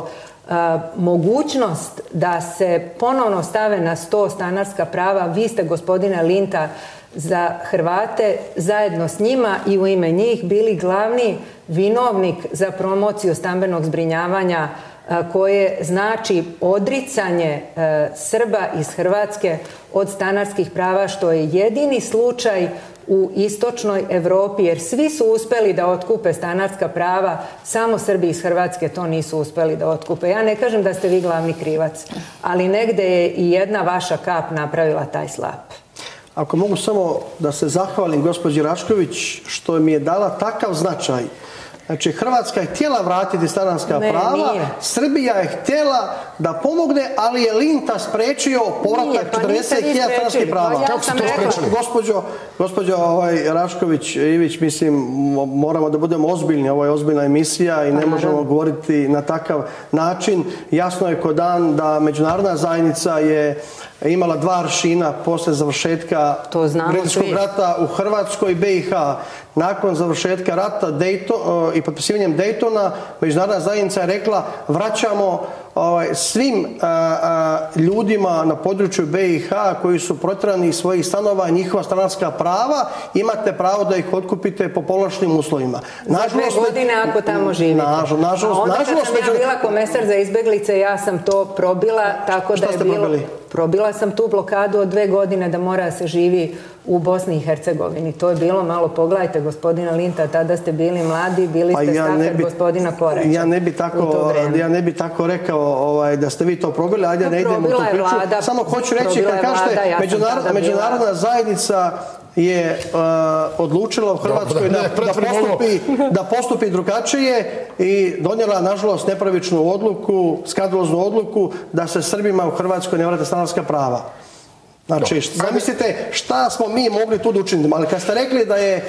mogućnost da se ponovno stave na sto stanarska prava. Vi ste, gospodine Linta, za Hrvate zajedno s njima i u ime njih bili glavni vinovnik za promociju stambenog zbrinjavanja, koje znači odricanje Srba iz Hrvatske od stanarskih prava, što je jedini slučaj u istočnoj Evropi, jer svi su uspeli da otkupe stanarska prava, samo Srbi iz Hrvatske to nisu uspeli da otkupe. Ja ne kažem da ste vi glavni krivac, ali negde je i jedna vaša kap napravila taj slap. Ako mogu samo da se zahvalim gospođi Rašković što mi je dala takav značaj. Znači, Hrvatska je htjela vratiti stanarska ne, prava, nije. Srbija je htjela da pomogne, ali je Linta sprečio povratak pa četrdeset hiljada stanarskih prava. Pa ja Kako ste to sprečili? Gospođo, gospođo ovaj, Rašković, Ivić, mislim, moramo da budemo ozbiljni. Ovo je ozbiljna emisija i ne možemo govoriti na takav način. Jasno je ko dan da međunarodna zajednica je imala dva aršina posle završetka Bretiškog rata u Hrvatskoj i B i H. Nakon završetka rata Dayton, i potpisivanjem Daytona, međunarodna zajednica je rekla vraćamo ovaj, svim a, a, ljudima na području B i H koji su protjerani iz svojih stanova, njihova stanarska prava, imate pravo da ih otkupite po povlaštenim uslovima. Za dve godine ako tamo živite. Nažalost, nažalost, A onda kad nažalost, sam ja bila komesar za izbeglice, ja sam to probila, tako da je bilo... Probili? Probila sam tu blokadu od dve godine da mora se živi u Bosni i Hercegovini. To je bilo, malo pogledajte, gospodina Linta, tada ste bili mladi, bili ste ja stafer bi, gospodina Koreća. Ja ne bi tako, ja ne bi tako rekao ovaj, da ste vi to probili, ajde no, ne idemo u tu priču. Vlada, Samo hoću reći, kad kažete, ja međunarodna, međunarodna zajednica je uh, odlučila u Hrvatskoj da, da, da, postupi, da postupi drugačije i donijela, nažalost, nepravičnu odluku, skandaloznu odluku da se Srbima u Hrvatskoj ne vrate stanarska prava. Znači, zamislite šta smo mi mogli tu da učiniti. Ali kad ste rekli da je,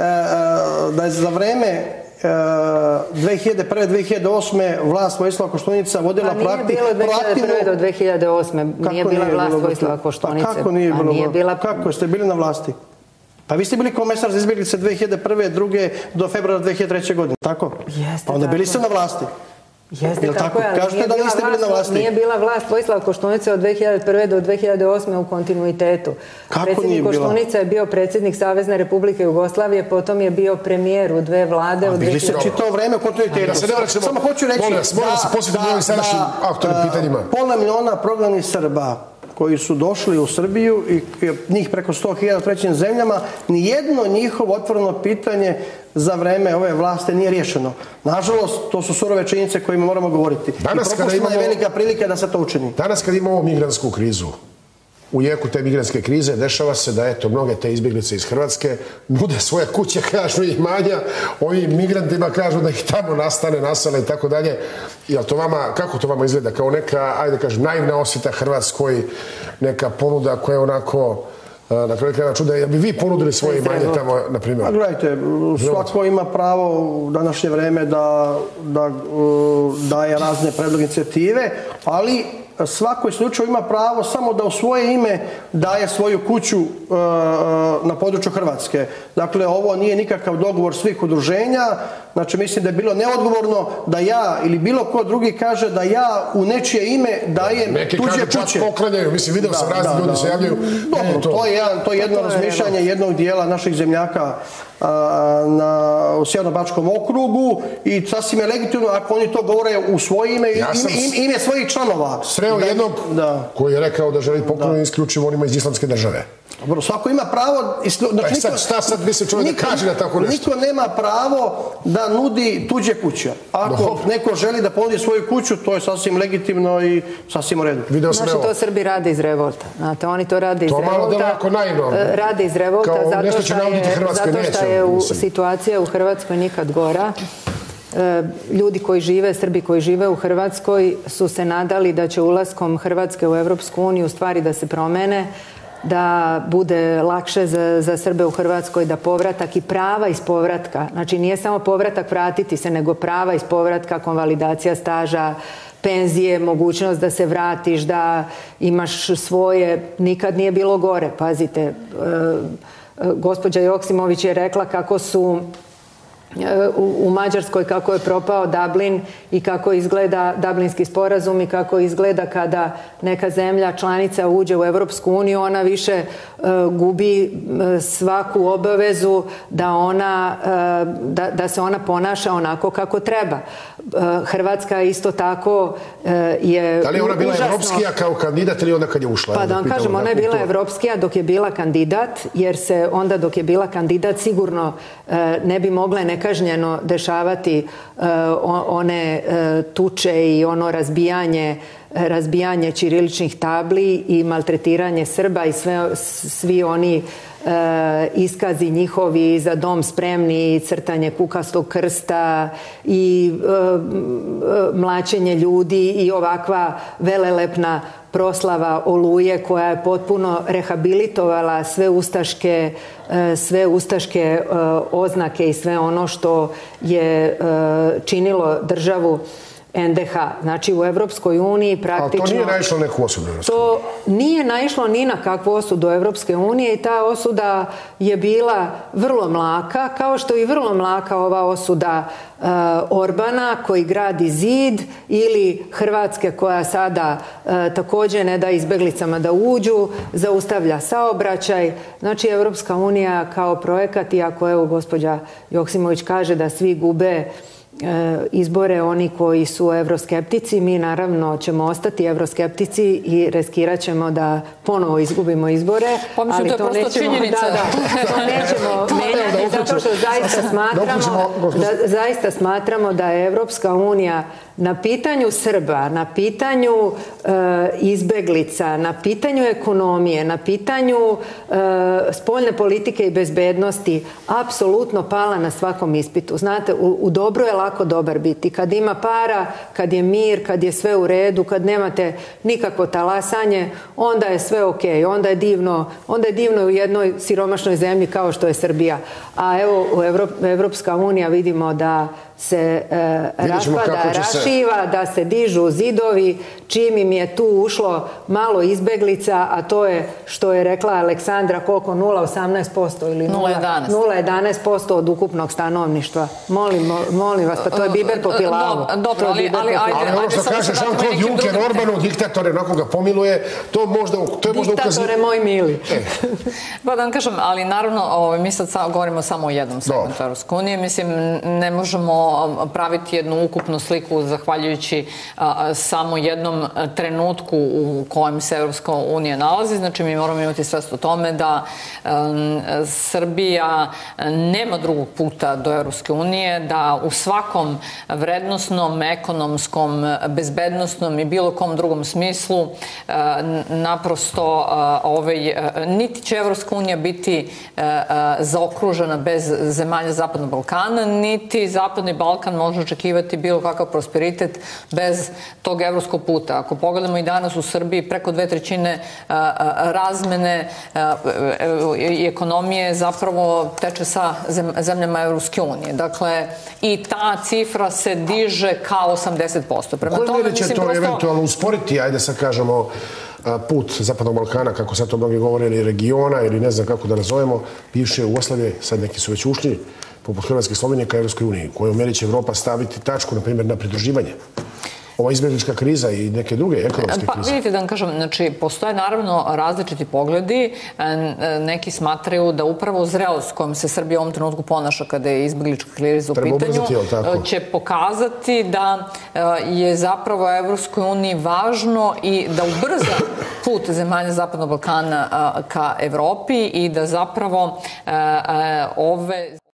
da je za vreme dve hiljade prve do dve hiljade osme vlast Vojislava Koštunice vodila proaktivnu... Pa nije bilo dve hiljade prve do dve hiljade osme. Nije bila vlast Vojislava Koštunice. Pa kako nije bilo? Kako ste bili na vlasti? Pa vi ste bili komesar za izbjeglice dve hiljade prve, druge do februara dve hiljade treće godine, tako? Jeste, pa onda bili ste na vlasti. Jeste, tako, tako je, ali kažete da niste bili na vlasti. Nije bila vlast Vojislava Koštunice od dve hiljade prve do dve hiljade osme u kontinuitetu. Kako predsjednik nije bila? Koštunica je bio predsjednik Savezne Republike Jugoslavije, potom je bio premijer u dve vlade. A bili ste čitao vreme u kontinuitetu. Da se ne vraćamo, samo hoću reći molim vas, molim vas, posvetimo ovim sadašnjim aktualnim pitanjima. Pola miliona prognanih Srba koji su došli u Srbiju i njih preko sto hiljada u trećim zemljama, nijedno njihovo otvoreno pitanje za vreme ove vlasti nije riješeno. Nažalost, to su surove činjenice kojima moramo govoriti. Danas I propustimo je velika prilika da se to učini. Danas kad imamo migrantsku krizu, u jeku te migrantske krize, dešava se da, eto, mnoge te izbjeglice iz Hrvatske nude svoje kuće, kažu imanja, ovim migrantima kažu da ih tamo nastane, nasale i tako dalje. Jel to vama, kako to vama izgleda? Kao neka, ajde kažem, naivna osveta Hrvatskoj, neka ponuda koja je onako, na kraju krajeva čuda, jel bi vi ponudili svoje imanje tamo, na primjer? Gledajte, svako ima pravo u današnje vreme da, da daje razne predloge inicijative, ali svakoj slučaju ima pravo samo da u svoje ime daje svoju kuću e, na području Hrvatske. Dakle, ovo nije nikakav dogovor svih udruženja. Znači, mislim da je bilo neodgovorno da ja ili bilo ko drugi kaže da ja u nečije ime dajem neki tuđe kažu, kuće. Neki kažu čak poklanjaju. Mislim, vidio da, sam razni ljudi da, se javljaju. Dobro, to, to je, jedan, to je jedno to razmišljanje je jednog dijela naših zemljaka a, na, u Sjeverno-Bačkom okrugu i sasvim je legitimno ako oni to govore u svoje ime i Ja sam ime, ime svojih članova. Sreo Da- jednog da. koji je rekao da želi poklon isključivo onima iz islamske države. Dobro, svako ima pravo... Islu... Pa Znači, sad, niko- šta sad misli čovjek da niko- kaže na tako nešto? Niko nema pravo da nudi tuđe kuće. Ako Dobro. neko želi da ponudi svoju kuću, to je sasvim legitimno i sasvim u redu. Video sam, Znači, evo, to Srbi rade iz revolta. Znate, oni to rade iz To malo revolta. deluje jako naivno. E, Rade iz revolta Kao zato nešto će što nauditi je, Hrvatskoj, zato što neće, je u, mislim. situacija u Hrvatskoj nikad gora. E, ljudi koji žive, Srbi koji žive u Hrvatskoj su se nadali da će ulaskom Hrvatske u Evropsku uniju stvari da se promene, da bude lakše za, za Srbe u Hrvatskoj, da povratak i prava iz povratka, znači nije samo povratak vratiti se, nego prava iz povratka, konvalidacija staža, penzije, mogućnost da se vratiš, da imaš svoje, nikad nije bilo gore, pazite. E, e, gospođa Joksimović je rekla kako su u, u Mađarskoj kako je propao Dublin i kako izgleda Dublinski sporazum i kako izgleda kada neka zemlja članica uđe u Evropsku uniju, ona više uh, gubi uh, svaku obavezu da ona uh, da, da se ona ponaša onako kako treba. Uh, Hrvatska isto tako uh, je Da li je ona bila užasno... evropskija kao kandidat ili onda kad je ušla? Pa da vam kažem, ona je bila evropskija dok je bila kandidat, jer se onda dok je bila kandidat sigurno uh, ne bi mogle nekažnjeno dešavati uh, one uh, tuče i ono razbijanje razbijanje ćiriličnih tabli i maltretiranje Srba i sve, svi oni e, iskazi njihovi za dom spremni, crtanje kukastog krsta i e, mlaćenje ljudi i ovakva velelepna proslava Oluje koja je potpuno rehabilitovala sve ustaške, sve ustaške oznake i sve ono što je činilo državu en de ha. Znači u Evropskoj uniji praktično... Ali to nije naišlo neku osudu? To nije naišlo ni na kakvu osudu Evropske unije i ta osuda je bila vrlo mlaka, kao što i vrlo mlaka ova osuda uh, Orbana koji gradi zid ili Hrvatske koja sada uh, također ne da izbeglicama da uđu, zaustavlja saobraćaj. Znači Evropska unija kao projekat, iako evo gospođa Joksimović kaže da svi gube izbore oni koji su evroskeptici, mi naravno ćemo ostati evroskeptici i riskirat ćemo da ponovo izgubimo izbore, ali to, to nećemo, da, da, to nećemo menjati zato što zaista smatramo da, zaista smatramo da je Evropska unija na pitanju Srba, na pitanju e, izbeglica, na pitanju ekonomije, na pitanju e, spoljne politike i bezbednosti apsolutno pala na svakom ispitu. Znate, u, u dobro je lako dobar biti. Kad ima para, kad je mir, kad je sve u redu, kad nemate nikakvo talasanje, onda je sve ok. Onda je divno, onda je divno u jednoj siromašnoj zemlji kao što je Srbija. A evo, u Evrop, Evropska unija vidimo da se e, raspada, rašiva, se... da se dižu zidovi, čim im je tu ušlo malo izbeglica, a to je, što je rekla Aleksandra, koliko, nula zarez osamnaest posto ili nula zarez jedanaest posto od ukupnog stanovništva. Molim, molim vas, pa to je biber po pilavu. Dobro, ali, ali, ajde, ali ono što kaže Jean-Claude Juncker Orbanu, diktatore, onako ga pomiluje, to možda, to je možda ukazi... Diktatore moj mili. E. Pa da vam kažem, ali naravno, ovo, mi sad sa, govorimo samo o jednom segmentu Europske unije. Mislim, ne možemo praviti jednu ukupnu sliku zahvaljujući a, samo jednom trenutku u kojem se Europska unija nalazi. Znači, mi moramo imati svest o tome da a, Srbija nema drugog puta do Europske unije, da u svakom vrednosnom, ekonomskom, bezbednosnom i bilo kom drugom smislu a, naprosto a, ovaj, a, niti će Europska unija biti a, a, zaokružena bez zemalja Zapadnog Balkana, niti Zapadni Balkan može očekivati bilo kakav prosperitet bez tog evropskog puta. Ako pogledamo i danas u Srbiji, preko dve trećine razmene i ekonomije zapravo teče sa zemljama Evropske unije. Dakle, i ta cifra se diže kao osamdeset posto. Prema tome, tome, će mislim, to prosto... eventualno usporiti, ajde sad kažemo, put Zapadnog Balkana, kako sad to mnogi govore, ili regiona, ili ne znam kako da nazovemo, bivše Jugoslavije, sad neki su već ušli, poput Hrvatske i Slovenije ka Evropskoj uniji, kojom meri će Evropa staviti tačku, na primjer, na pridruživanje? ova izbjeglička kriza i neke druge ekonomske pa, krize? Vidite da vam kažem, znači, postoje naravno različiti pogledi. Neki smatraju da upravo zrelost kojom se Srbija u ovom trenutku ponaša kada je izbjeglička kriza u pitanju će pokazati da je zapravo Evropskoj uniji važno i da ubrza put zemalja Zapadnog Balkana ka Evropi i da zapravo ove